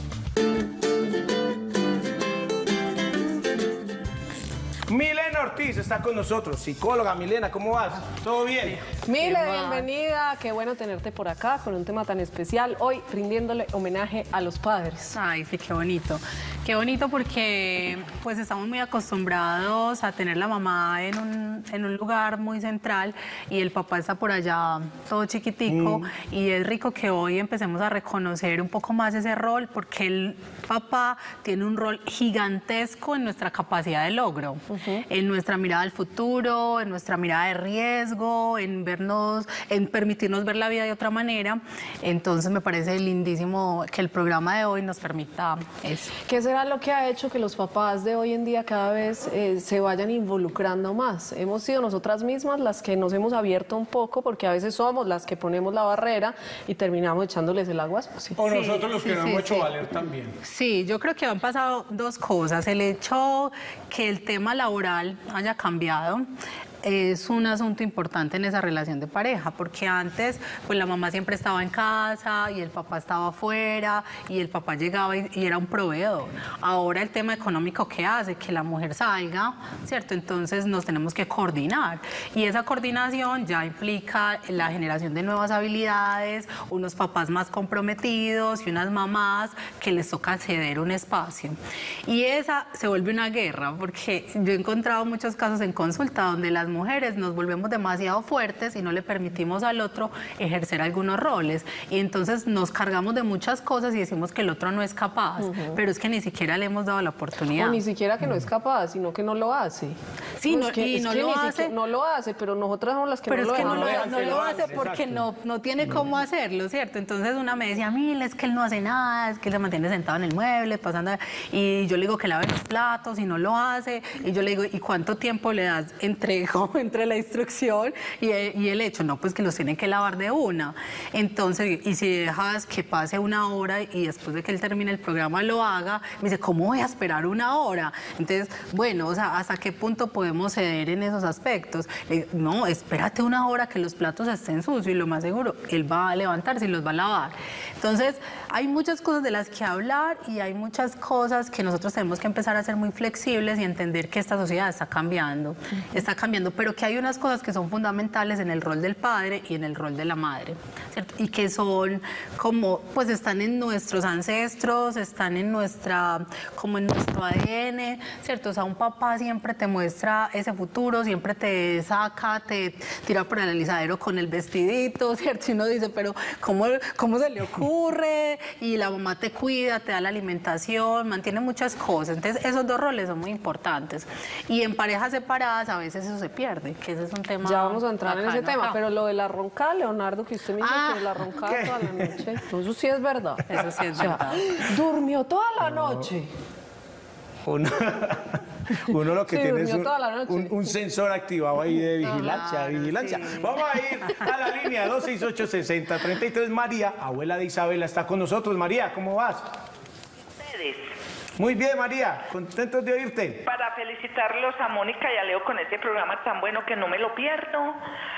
Speaker 3: Milena Ortiz está con nosotros, psicóloga. Milena, ¿cómo vas? ¿Todo bien?
Speaker 4: Mile, bienvenida. Qué bueno tenerte por acá con un tema tan especial. Hoy rindiéndole homenaje a los padres.
Speaker 9: Ay, sí, qué bonito. Qué bonito porque pues estamos muy acostumbrados a tener la mamá en un, en un lugar muy central y el papá está por allá todo chiquitico, mm. y es rico que hoy empecemos a reconocer un poco más ese rol porque el papá tiene un rol gigantesco en nuestra capacidad de logro, uh-huh. en nuestra mirada al futuro, en nuestra mirada de riesgo, en vernos, en permitirnos ver la vida de otra manera. Entonces me parece lindísimo que el programa de hoy nos permita eso.
Speaker 4: ¿Qué será lo que ha hecho que los papás de hoy en día cada vez eh, se vayan involucrando más? Hemos sido nosotras mismas las que nos hemos abierto un poco, porque a veces somos las que ponemos la barrera y terminamos echándoles el agua sucia.
Speaker 3: O
Speaker 9: Sí,
Speaker 3: nosotros los
Speaker 9: sí,
Speaker 3: que nos
Speaker 9: sí,
Speaker 3: hemos hecho
Speaker 9: sí.
Speaker 3: valer también.
Speaker 9: Sí, yo creo que han pasado dos cosas. El hecho que el tema laboral haya cambiado es un asunto importante en esa relación de pareja, porque antes pues la mamá siempre estaba en casa y el papá estaba afuera y el papá llegaba y, y era un proveedor. Ahora el tema económico que hace que la mujer salga, ¿cierto? Entonces nos tenemos que coordinar y esa coordinación ya implica la generación de nuevas habilidades, unos papás más comprometidos y unas mamás que les toca ceder un espacio. Y esa se vuelve una guerra, porque yo he encontrado muchos casos en consulta donde las mujeres nos volvemos demasiado fuertes y no le permitimos al otro ejercer algunos roles. Y entonces nos cargamos de muchas cosas y decimos que el otro no es capaz, uh-huh. pero es que ni siquiera le hemos dado la oportunidad.
Speaker 4: O ni siquiera que no es capaz, sino que no lo hace.
Speaker 9: Sí,
Speaker 4: no,
Speaker 9: no,
Speaker 4: es que,
Speaker 9: y
Speaker 4: es
Speaker 9: no
Speaker 4: que
Speaker 9: lo
Speaker 4: ni
Speaker 9: hace.
Speaker 4: siquiera- no lo hace, pero nosotras somos las que
Speaker 9: Pero
Speaker 4: no
Speaker 9: es que
Speaker 4: lo
Speaker 9: no lo,
Speaker 4: dejamos.
Speaker 9: no lo hace porque no, no tiene cómo hacerlo, ¿cierto? Entonces una me decía, mira, es que él no hace nada, es que él se mantiene sentado en el mueble, pasando... Y yo le digo que lave los platos y no lo hace. Y yo le digo, ¿y cuánto tiempo le das entre, entre la instrucción y el, y el hecho? No, pues que los tienen que lavar de una. Entonces, y si dejas que pase una hora y después de que él termine el programa lo haga, me dice, ¿cómo voy a esperar una hora? Entonces, bueno, o sea, ¿hasta qué punto podemos ceder en esos aspectos? Le digo, no, espérate una hora que los platos estén sucios y lo más seguro, él va a levantarse y los va a lavar. Entonces, hay muchas cosas de las que hablar y hay muchas cosas que nosotros tenemos que empezar a ser muy flexibles y entender que esta sociedad está cambiando. Uh-huh. Está cambiando construyendo, pero que hay unas cosas que son fundamentales en el rol del padre y en el rol de la madre, ¿cierto? Y que son como, pues están en nuestros ancestros, están en nuestra, como en nuestro A D N, ¿cierto? O sea, un papá siempre te muestra ese futuro, siempre te saca, te tira por el alisadero con el vestidito, ¿cierto? Y uno dice, pero ¿cómo, cómo se le ocurre? Y la mamá te cuida, te da la alimentación, mantiene muchas cosas. Entonces, esos dos roles son muy importantes. Y en parejas separadas a veces eso se pierde, que ese es un tema.
Speaker 4: Ya vamos a entrar en ese tema,
Speaker 9: acá.
Speaker 4: pero lo de la roncada, Leonardo, que usted me dijo
Speaker 9: Ah.
Speaker 4: que la roncada toda la noche, eso sí es verdad.
Speaker 9: Eso sí es
Speaker 4: O sea,
Speaker 9: verdad.
Speaker 4: durmió toda la noche.
Speaker 3: Uno, uno lo que
Speaker 4: Sí,
Speaker 3: tiene es
Speaker 4: durmió
Speaker 3: un,
Speaker 4: toda la noche.
Speaker 3: un- un sensor activado ahí de vigilancia,
Speaker 9: Claro,
Speaker 3: de vigilancia.
Speaker 9: sí.
Speaker 3: Vamos a ir a la línea dos seis ocho, seis cero tres tres. María, abuela de Isabela, está con nosotros. María, ¿cómo vas?
Speaker 10: Ustedes.
Speaker 3: Muy bien, María, contentos de oírte.
Speaker 10: Para felicitarlos a Mónica y a Leo con este programa tan bueno que no me lo pierdo,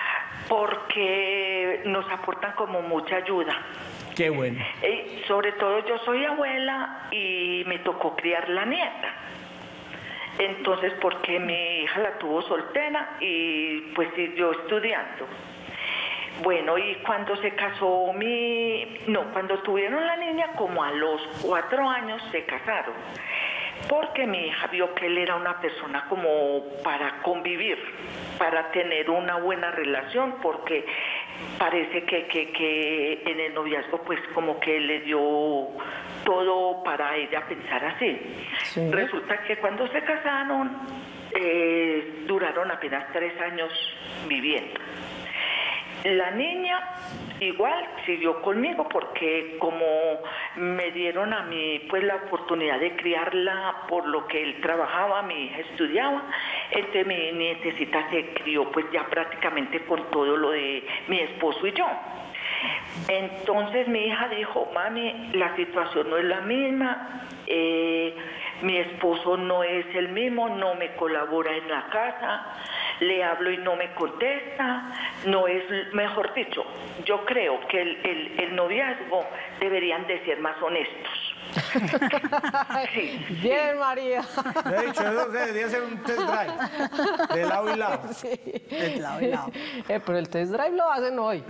Speaker 10: porque nos aportan como mucha ayuda.
Speaker 3: Qué bueno.
Speaker 10: Y sobre todo yo soy abuela y me tocó criar la nieta. Entonces, porque mi hija la tuvo soltera y pues yo estudiando. Bueno, y cuando se casó mi... No, cuando tuvieron la niña, como a los cuatro años se casaron. Porque mi hija vio que él era una persona como para convivir, para tener una buena relación, porque parece que, que, que en el noviazgo pues como que le dio todo para ella pensar así.
Speaker 4: Sí.
Speaker 10: Resulta que cuando se casaron, eh, duraron apenas tres años viviendo. La niña igual siguió conmigo porque como me dieron a mí pues la oportunidad de criarla por lo que él trabajaba, mi hija estudiaba, entonces mi nietecita se crió pues ya prácticamente con todo lo de mi esposo y yo. Entonces mi hija dijo, mami, la situación no es la misma, eh, mi esposo no es el mismo, no me colabora en la casa, le hablo y no me contesta, no es, mejor dicho, yo creo que el, el, el noviazgo deberían de ser más honestos. Sí.
Speaker 4: Bien, María.
Speaker 3: De hecho, eso se debería ser un test drive, de lado y lado.
Speaker 4: Sí.
Speaker 9: De lado y lado.
Speaker 4: Eh, pero el test drive lo hacen hoy.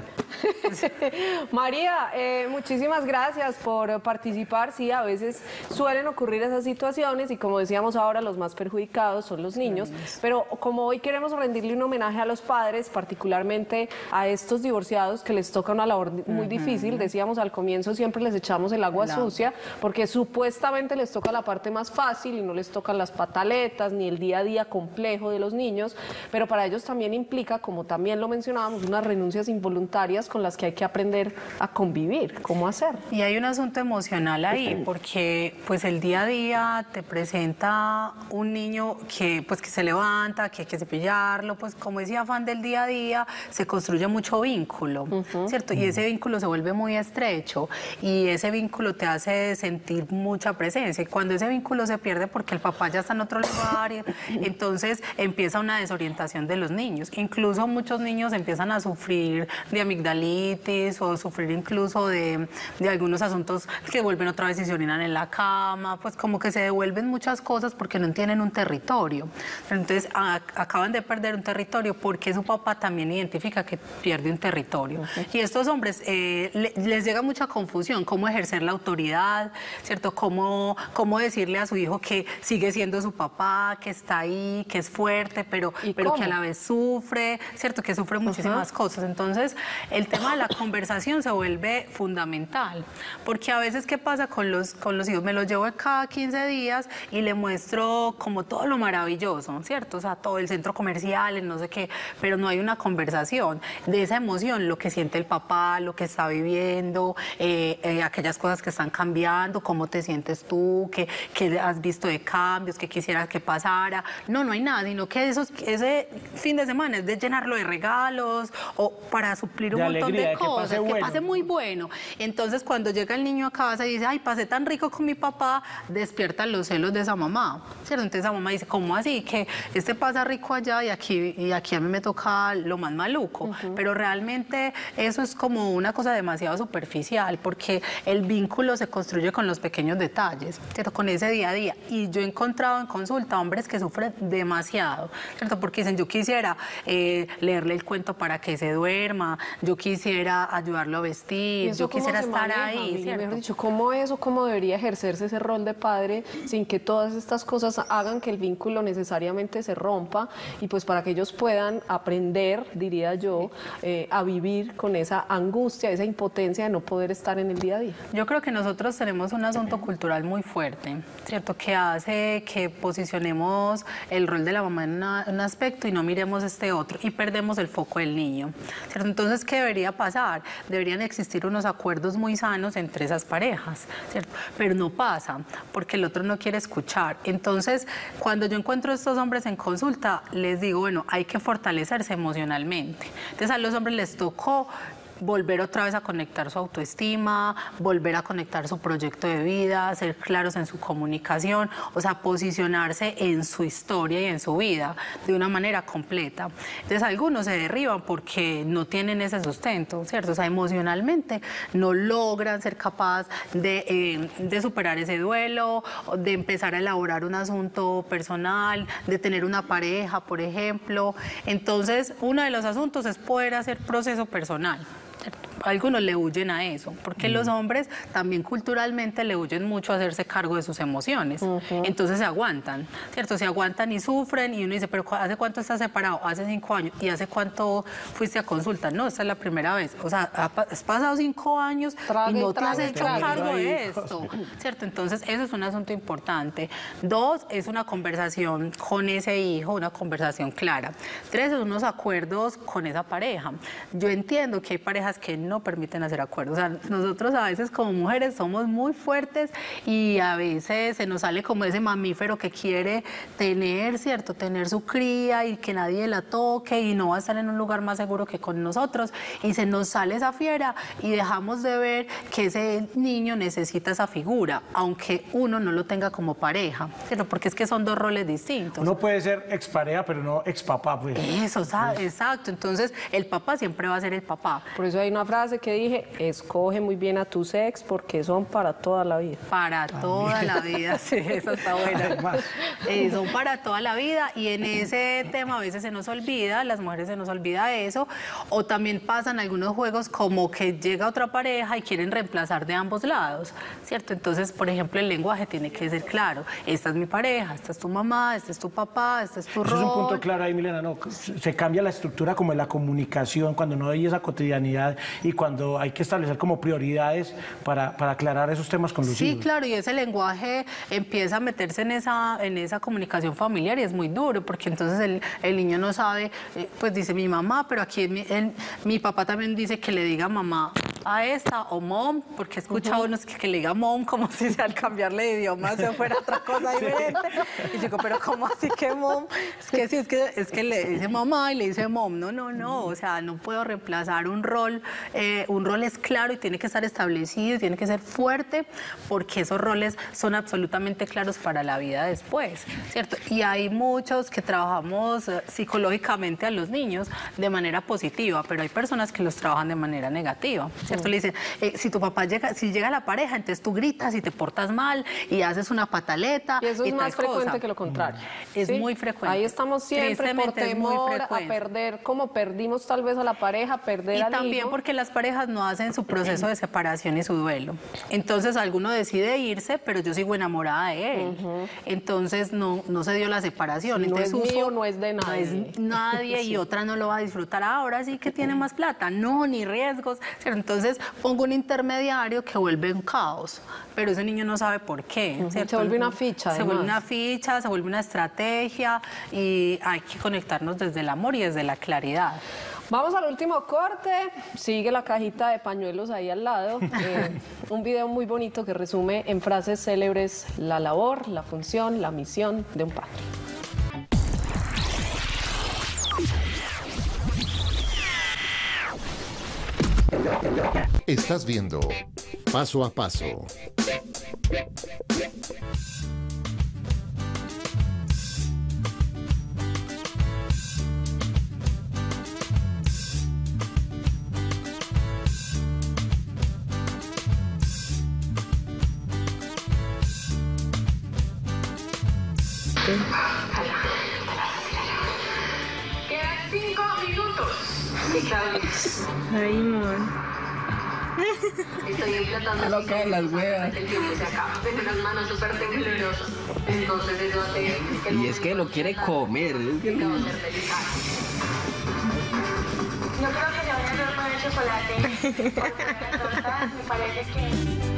Speaker 4: María, eh, muchísimas gracias por participar. Sí, a veces suelen ocurrir esas situaciones y como decíamos ahora, los más perjudicados son los niños. Pero como hoy queremos rendirle un homenaje a los padres, particularmente a estos divorciados que les toca una labor muy difícil, decíamos al comienzo siempre les echamos el agua
Speaker 9: Claro.
Speaker 4: sucia porque supuestamente les toca la parte más fácil y no les tocan las pataletas ni el día a día complejo de los niños, pero para ellos también implica, como también lo mencionábamos, unas renuncias involuntarias con las que hay que aprender a convivir, cómo hacer.
Speaker 9: Y hay un asunto emocional ahí, porque pues el día a día te presenta un niño que pues que se levanta, que hay que cepillarlo, pues como decía afán del día a día, se construye mucho vínculo, ¿cierto? Y ese vínculo se vuelve muy estrecho y ese vínculo te hace sentir mucha presencia. Y cuando ese vínculo se pierde porque el papá ya está en otro lugar, y, entonces empieza una desorientación de los niños. Incluso muchos niños empiezan a sufrir de amigdalitis o sufrir incluso de, de algunos asuntos que vuelven otra vez y se orinan en la cama, pues como que se devuelven muchas cosas porque no tienen un territorio. Entonces a, acaban de perder un territorio porque su papá también identifica que pierde un territorio. Uh-huh. Y estos hombres eh, le, les llega mucha confusión, cómo ejercer la autoridad, ¿cierto? Cómo, cómo decirle a su hijo que sigue siendo su papá, que está ahí, que es fuerte, pero, pero que a la vez sufre, ¿cierto? Que sufre muchísimas uh-huh. cosas. Entonces, el tema de la conversación se vuelve fundamental, porque a veces, ¿qué pasa con los, con los hijos? Me los llevo cada quince días y le muestro como todo lo maravilloso, ¿cierto? O sea, todo el centro comercial, el no sé qué, pero no hay una conversación de esa emoción, lo que siente el papá, lo que está viviendo, eh, eh, aquellas cosas que están cambiando, cómo te sientes tú, qué, qué has visto de cambios, qué quisieras que pasara. No, no hay nada, sino que esos, ese fin de semana es de llenarlo de regalos o para suplir un
Speaker 3: de
Speaker 9: montón
Speaker 3: alegría,
Speaker 9: de cosas,
Speaker 3: que pase,
Speaker 9: que
Speaker 3: bueno.
Speaker 9: pase muy bueno. Entonces, cuando llega el niño a casa y dice, ay, pasé tan rico con mi papá, despiertan los celos de esa mamá, ¿cierto? Entonces, esa mamá dice, ¿cómo así? Que este pasa rico allá y aquí, y aquí a mí me toca lo más maluco. Uh-huh. Pero realmente eso es como una cosa demasiado superficial, porque el vínculo se construye con con los pequeños detalles, ¿cierto? Con ese día a día. Y yo he encontrado en consulta hombres que sufren demasiado, ¿cierto? Porque dicen, yo quisiera eh, leerle el cuento para que se duerma, yo quisiera ayudarlo a vestir, yo quisiera estar
Speaker 4: maneja,
Speaker 9: ahí,
Speaker 4: Mili?
Speaker 9: ¿cierto?
Speaker 4: Mejor dicho, ¿cómo es o cómo debería ejercerse ese rol de padre sin que todas estas cosas hagan que el vínculo necesariamente se rompa y pues para que ellos puedan aprender, diría yo, eh, a vivir con esa angustia, esa impotencia de no poder estar en el día a día?
Speaker 9: Yo creo que nosotros tenemos un asunto cultural muy fuerte, ¿cierto? Que hace que posicionemos el rol de la mamá en una, un aspecto y no miremos este otro y perdemos el foco del niño, ¿cierto? Entonces, ¿qué debería pasar? Deberían existir unos acuerdos muy sanos entre esas parejas, ¿cierto? Pero no pasa porque el otro no quiere escuchar. Entonces, cuando yo encuentro a estos hombres en consulta, les digo, bueno, hay que fortalecerse emocionalmente. Entonces, a los hombres les tocó volver otra vez a conectar su autoestima, volver a conectar su proyecto de vida, ser claros en su comunicación, o sea, posicionarse en su historia y en su vida de una manera completa. Entonces, algunos se derriban porque no tienen ese sustento, ¿cierto? O sea, emocionalmente no logran ser capaces de, eh, de superar ese duelo, de empezar a elaborar un asunto personal, de tener una pareja, por ejemplo. Entonces, uno de los asuntos es poder hacer proceso personal. Algunos le huyen a eso, porque mm. los hombres también culturalmente le huyen mucho a hacerse cargo de sus emociones. Uh-huh. Entonces se aguantan, ¿cierto? Se aguantan y sufren y uno dice, pero ¿hace cuánto estás separado? Hace cinco años. ¿Y hace cuánto fuiste a consulta? No, esta es la primera vez. O sea, has pasado cinco años trague, y no te has hecho trague, cargo trague. de esto, ¿cierto? Entonces eso es un asunto importante. Dos, es una conversación con ese hijo, una conversación clara. Tres, son unos acuerdos con esa pareja. Yo entiendo que hay parejas que no permiten hacer acuerdos. O sea, nosotros a veces como mujeres somos muy fuertes y a veces se nos sale como ese mamífero que quiere tener, ¿cierto? Tener su cría y que nadie la toque y no va a estar en un lugar más seguro que con nosotros y se nos sale esa fiera y dejamos de ver que ese niño necesita esa figura, aunque uno no lo tenga como pareja, ¿cierto? Porque es que son dos roles distintos.
Speaker 3: Uno puede ser expareja, pero no expapá, pues.
Speaker 9: Eso, exacto. Entonces, el papá siempre va a ser el papá.
Speaker 4: Por eso hay una frase que dije, escoge muy bien a tus ex porque son para toda la vida.
Speaker 9: Para También. toda la vida, sí, eso está bueno. Eh, son para toda la vida y en ese tema a veces se nos olvida, las mujeres se nos olvida eso, o también pasan algunos juegos como que llega otra pareja y quieren reemplazar de ambos lados, ¿cierto? Entonces, por ejemplo, el lenguaje tiene que ser claro, esta es mi pareja, esta es tu mamá, este es tu papá, este es tu
Speaker 3: Eso
Speaker 9: rol.
Speaker 3: Es un punto claro ahí, Milena, ¿no? Se cambia la estructura como de la comunicación cuando no hay esa cotidianidad y cuando hay que establecer como prioridades para, para aclarar esos temas con los
Speaker 9: sí,
Speaker 3: hijos.
Speaker 9: Sí, claro, y ese lenguaje empieza a meterse en esa, en esa comunicación familiar y es muy duro, porque entonces el, el niño no sabe, eh, pues dice mi mamá, pero aquí mi, el, mi papá también dice que le diga mamá a esta o mom, porque he escuchado uh-huh. unos que, que le diga mom como si al cambiarle de idioma se fuera otra cosa diferente. Sí. Y digo, pero ¿cómo así que mom? Es que sí, es que, es que le dice mamá y le dice mom. No, no, no, o sea, no puedo reemplazar un rol, eh, un rol es claro y tiene que estar establecido y tiene que ser fuerte, porque esos roles son absolutamente claros para la vida después, ¿cierto? Y hay muchos que trabajamos psicológicamente a los niños de manera positiva, pero hay personas que los trabajan de manera negativa, ¿cierto? Le dicen, eh, si tu papá llega, si llega la pareja, entonces tú gritas y te portas mal y haces una pataleta.
Speaker 4: Y eso es
Speaker 9: y
Speaker 4: más
Speaker 9: tal
Speaker 4: frecuente
Speaker 9: cosa.
Speaker 4: que lo contrario.
Speaker 9: Es
Speaker 4: ¿sí?
Speaker 9: muy frecuente.
Speaker 4: Ahí estamos siempre por temor a
Speaker 9: frecuente.
Speaker 4: perder, como perdimos tal vez a la pareja, perder
Speaker 9: y
Speaker 4: al
Speaker 9: también
Speaker 4: hijo.
Speaker 9: Porque las parejas no hacen su proceso de separación y su duelo. Entonces alguno decide irse, pero yo sigo enamorada de él. Uh-huh. Entonces no, no se dio la separación.
Speaker 4: Si
Speaker 9: Entonces,
Speaker 4: no es
Speaker 9: uso,
Speaker 4: mío, no es de nadie.
Speaker 9: No es nadie sí. Y otra no lo va a disfrutar. Ahora sí que tiene más plata. No, ni riesgos. Entonces pongo un intermediario que vuelve un caos. Pero ese niño no sabe por qué. Uh-huh.
Speaker 4: Se vuelve una ficha.
Speaker 9: Se
Speaker 4: además.
Speaker 9: vuelve una ficha, se vuelve una estrategia y hay que conectarnos desde el amor y desde la claridad.
Speaker 4: Vamos al último corte, sigue la cajita de pañuelos ahí al lado, eh, un video muy bonito que resume en frases célebres la labor, la función, la misión de un padre.
Speaker 8: Estás viendo Paso a Paso.
Speaker 11: Quedan cinco minutos.
Speaker 12: Ay, amor.
Speaker 11: Estoy implantando
Speaker 12: lo que las huevas.
Speaker 11: El tiempo se acaba. Tengo unas manos súper temblorosas. Entonces eso hace que
Speaker 12: Y es que lo quiere comer. Es que no.
Speaker 11: va a ser delicado. No creo que se vaya a hacer para el chocolate. Porque la torta me parece que...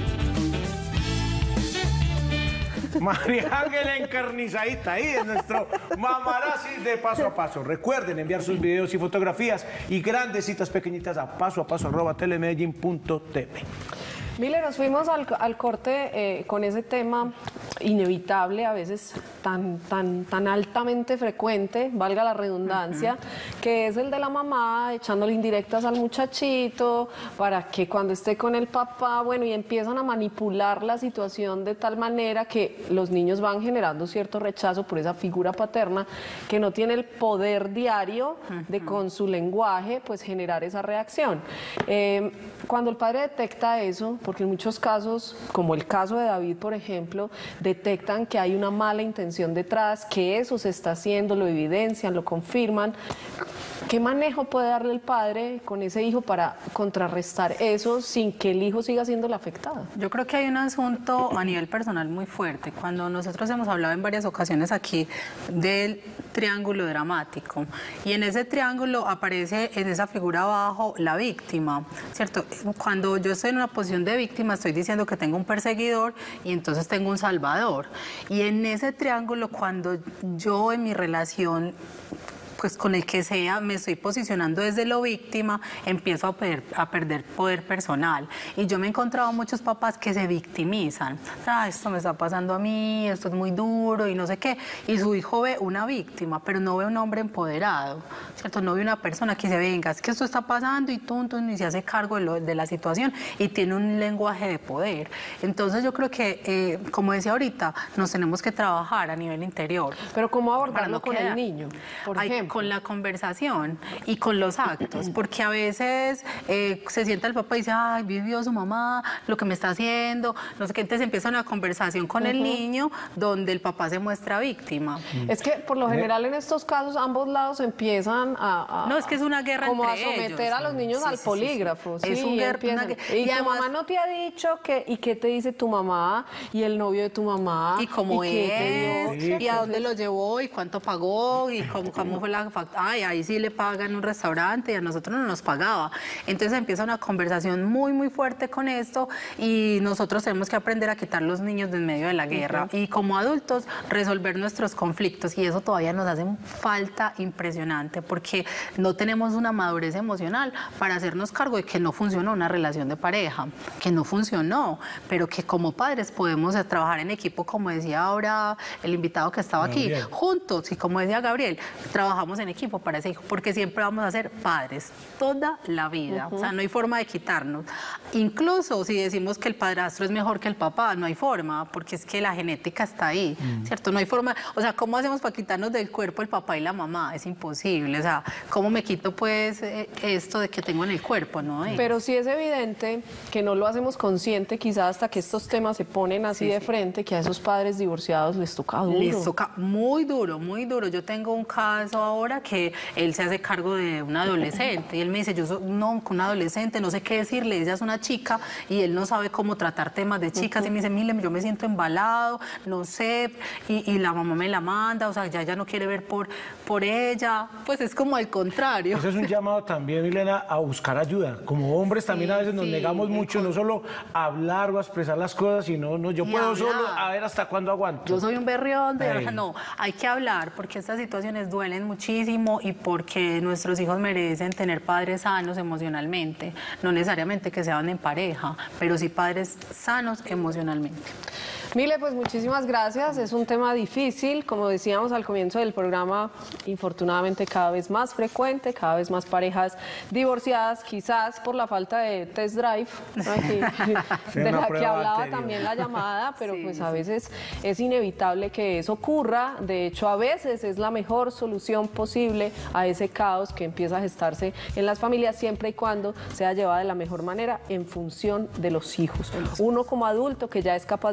Speaker 3: María Ángela encarnizadita ahí en nuestro Mamarazzi de Paso a Paso. Recuerden enviar sus videos y fotografías y grandes citas pequeñitas a paso a paso arroba telemedellín punto t v.
Speaker 4: Mile, nos fuimos al, al corte eh, con ese tema inevitable, a veces tan, tan, tan altamente frecuente, valga la redundancia, uh-huh. que es el de la mamá echándole indirectas al muchachito para que cuando esté con el papá, bueno, y empiezan a manipular la situación de tal manera que los niños van generando cierto rechazo por esa figura paterna que no tiene el poder diario uh-huh. de con su lenguaje pues generar esa reacción. Eh, cuando el padre detecta eso, porque en muchos casos, como el caso de David, por ejemplo, detectan que hay una mala intención detrás, que eso se está haciendo, lo evidencian, lo confirman. ¿Qué manejo puede darle el padre con ese hijo para contrarrestar eso sin que el hijo siga siendo el afectado?
Speaker 9: Yo creo que hay un asunto a nivel personal muy fuerte. Cuando nosotros hemos hablado en varias ocasiones aquí del triángulo dramático, y en ese triángulo aparece en esa figura abajo la víctima, ¿cierto? Cuando yo estoy en una posición de víctima, estoy diciendo que tengo un perseguidor y entonces tengo un salvador. Y en ese triángulo, cuando yo en mi relación pues con el que sea, me estoy posicionando desde lo víctima, empiezo a, perder, a perder poder personal. Y yo me he encontrado muchos papás que se victimizan. Ah, esto me está pasando a mí, esto es muy duro y no sé qué. Y su hijo ve una víctima, pero no ve un hombre empoderado, ¿cierto? No ve una persona que se venga, es que esto está pasando y tonto, y se hace cargo de, lo, de la situación y tiene un lenguaje de poder. Entonces yo creo que, eh, como decía ahorita, nos tenemos que trabajar a nivel interior.
Speaker 4: Pero ¿cómo abordarlo con el niño, por
Speaker 9: Hay,
Speaker 4: ejemplo?
Speaker 9: Con la conversación y con los actos, porque a veces eh, se sienta el papá y dice, ay, vivió su mamá, lo que me está haciendo, no sé qué, entonces empieza una conversación con uh-huh. el niño donde el papá se muestra víctima.
Speaker 4: Es que por lo general en estos casos ambos lados empiezan a... a
Speaker 9: no, es que es una guerra
Speaker 4: como
Speaker 9: entre
Speaker 4: a someter
Speaker 9: ellos.
Speaker 4: a los niños
Speaker 9: sí,
Speaker 4: al
Speaker 9: sí,
Speaker 4: polígrafo.
Speaker 9: Sí, sí.
Speaker 4: Sí,
Speaker 9: es un guerra, una guerra.
Speaker 4: Y, y
Speaker 9: además,
Speaker 4: tu mamá no te ha dicho que, y qué te dice tu mamá, y el novio de tu mamá,
Speaker 9: y cómo
Speaker 4: y
Speaker 9: es,
Speaker 4: dio,
Speaker 9: y a dónde lo llevó, y cuánto pagó, y cómo, cómo fue la factura. Ay, ahí sí le pagan en un restaurante y a nosotros no nos pagaba. Entonces empieza una conversación muy, muy fuerte con esto y nosotros tenemos que aprender a quitar los niños de en medio de la guerra uh-huh. y como adultos resolver nuestros conflictos, y eso todavía nos hace falta impresionante porque no tenemos una madurez emocional para hacernos cargo de que no funcionó una relación de pareja, que no funcionó, pero que como padres podemos trabajar en equipo, como decía ahora el invitado que estaba aquí, Gabriel. Juntos, y como decía Gabriel, trabajamos en equipo para ese hijo, porque siempre vamos a ser padres toda la vida, uh-huh. o sea, no hay forma de quitarnos. Incluso si decimos que el padrastro es mejor que el papá, no hay forma, porque es que la genética está ahí, uh-huh. ¿cierto? No hay forma, o sea, ¿cómo hacemos para quitarnos del cuerpo el papá y la mamá? Es imposible, o sea, ¿cómo me quito pues esto de que tengo en el cuerpo, no?
Speaker 4: Pero sí es evidente que no lo hacemos consciente, quizás hasta que estos temas se ponen así sí, de sí. frente, que a esos padres divorciados les toca duro.
Speaker 9: Les toca muy duro, muy duro. Yo tengo un caso ahora que él se hace cargo de una adolescente y él me dice, yo soy no, con una adolescente, no sé qué decirle, ella es una chica y él no sabe cómo tratar temas de chicas uh-huh. y me dice, mire, yo me siento embalado, no sé, y, y la mamá me la manda, o sea, ya ella no quiere ver por, por ella, pues es como al contrario.
Speaker 3: Eso es un llamado también, Milena, a buscar ayuda. Como hombres también sí, a veces nos sí, negamos mucho, con... no solo a hablar o a expresar las cosas, sino no, yo y puedo hablar. Solo a ver hasta cuándo aguanto.
Speaker 9: Yo soy un berrión, de verdad, no, hay que hablar porque estas situaciones duelen muchísimo y porque nuestros hijos merecen tener padres sanos emocionalmente, no necesariamente que sean en pareja, pero sí padres sanos emocionalmente.
Speaker 4: Mile, pues muchísimas gracias. Es un tema difícil, como decíamos al comienzo del programa, infortunadamente cada vez más frecuente, cada vez más parejas divorciadas, quizás por la falta de test drive, aquí, sí, de la que hablaba anterior. También la llamada, pero sí, pues a veces es inevitable que eso ocurra. De hecho, a veces es la mejor solución posible a ese caos que empieza a gestarse en las familias, siempre y cuando sea llevada de la mejor manera en función de los hijos. Uno como adulto que ya es capaz de hacerse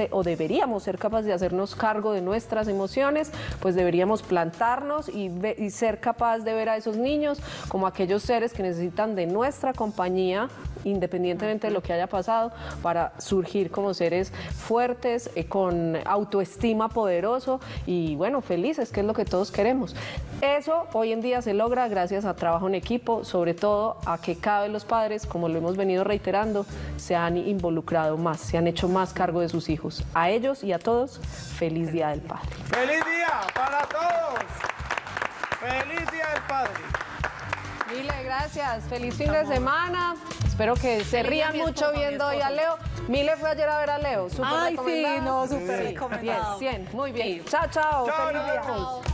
Speaker 4: de, o deberíamos ser capaces de hacernos cargo de nuestras emociones, pues deberíamos plantarnos y, ve, y ser capaz de ver a esos niños como aquellos seres que necesitan de nuestra compañía, independientemente de lo que haya pasado, para surgir como seres fuertes, eh, con autoestima poderoso y bueno, felices, que es lo que todos queremos. Eso hoy en día se logra gracias a trabajo en equipo, sobre todo a que cada vez los padres, como lo hemos venido reiterando, se han involucrado más, se han hecho más cargo de sus hijos. A ellos y a todos, feliz Día del Padre.
Speaker 3: ¡Feliz día para todos! ¡Feliz Día del Padre!
Speaker 4: Mile, gracias. Feliz fin de semana. Espero que se rían mucho viendo hoy a Leo. Mile fue ayer a ver a Leo. Súper
Speaker 9: Ay, sí,
Speaker 4: recomendado.
Speaker 9: no, súper
Speaker 4: Sí,
Speaker 9: recomendado.
Speaker 4: diez, cien. Muy bien. Chao, chao.
Speaker 3: Chao,
Speaker 4: Feliz
Speaker 3: nos
Speaker 4: día.
Speaker 3: vemos.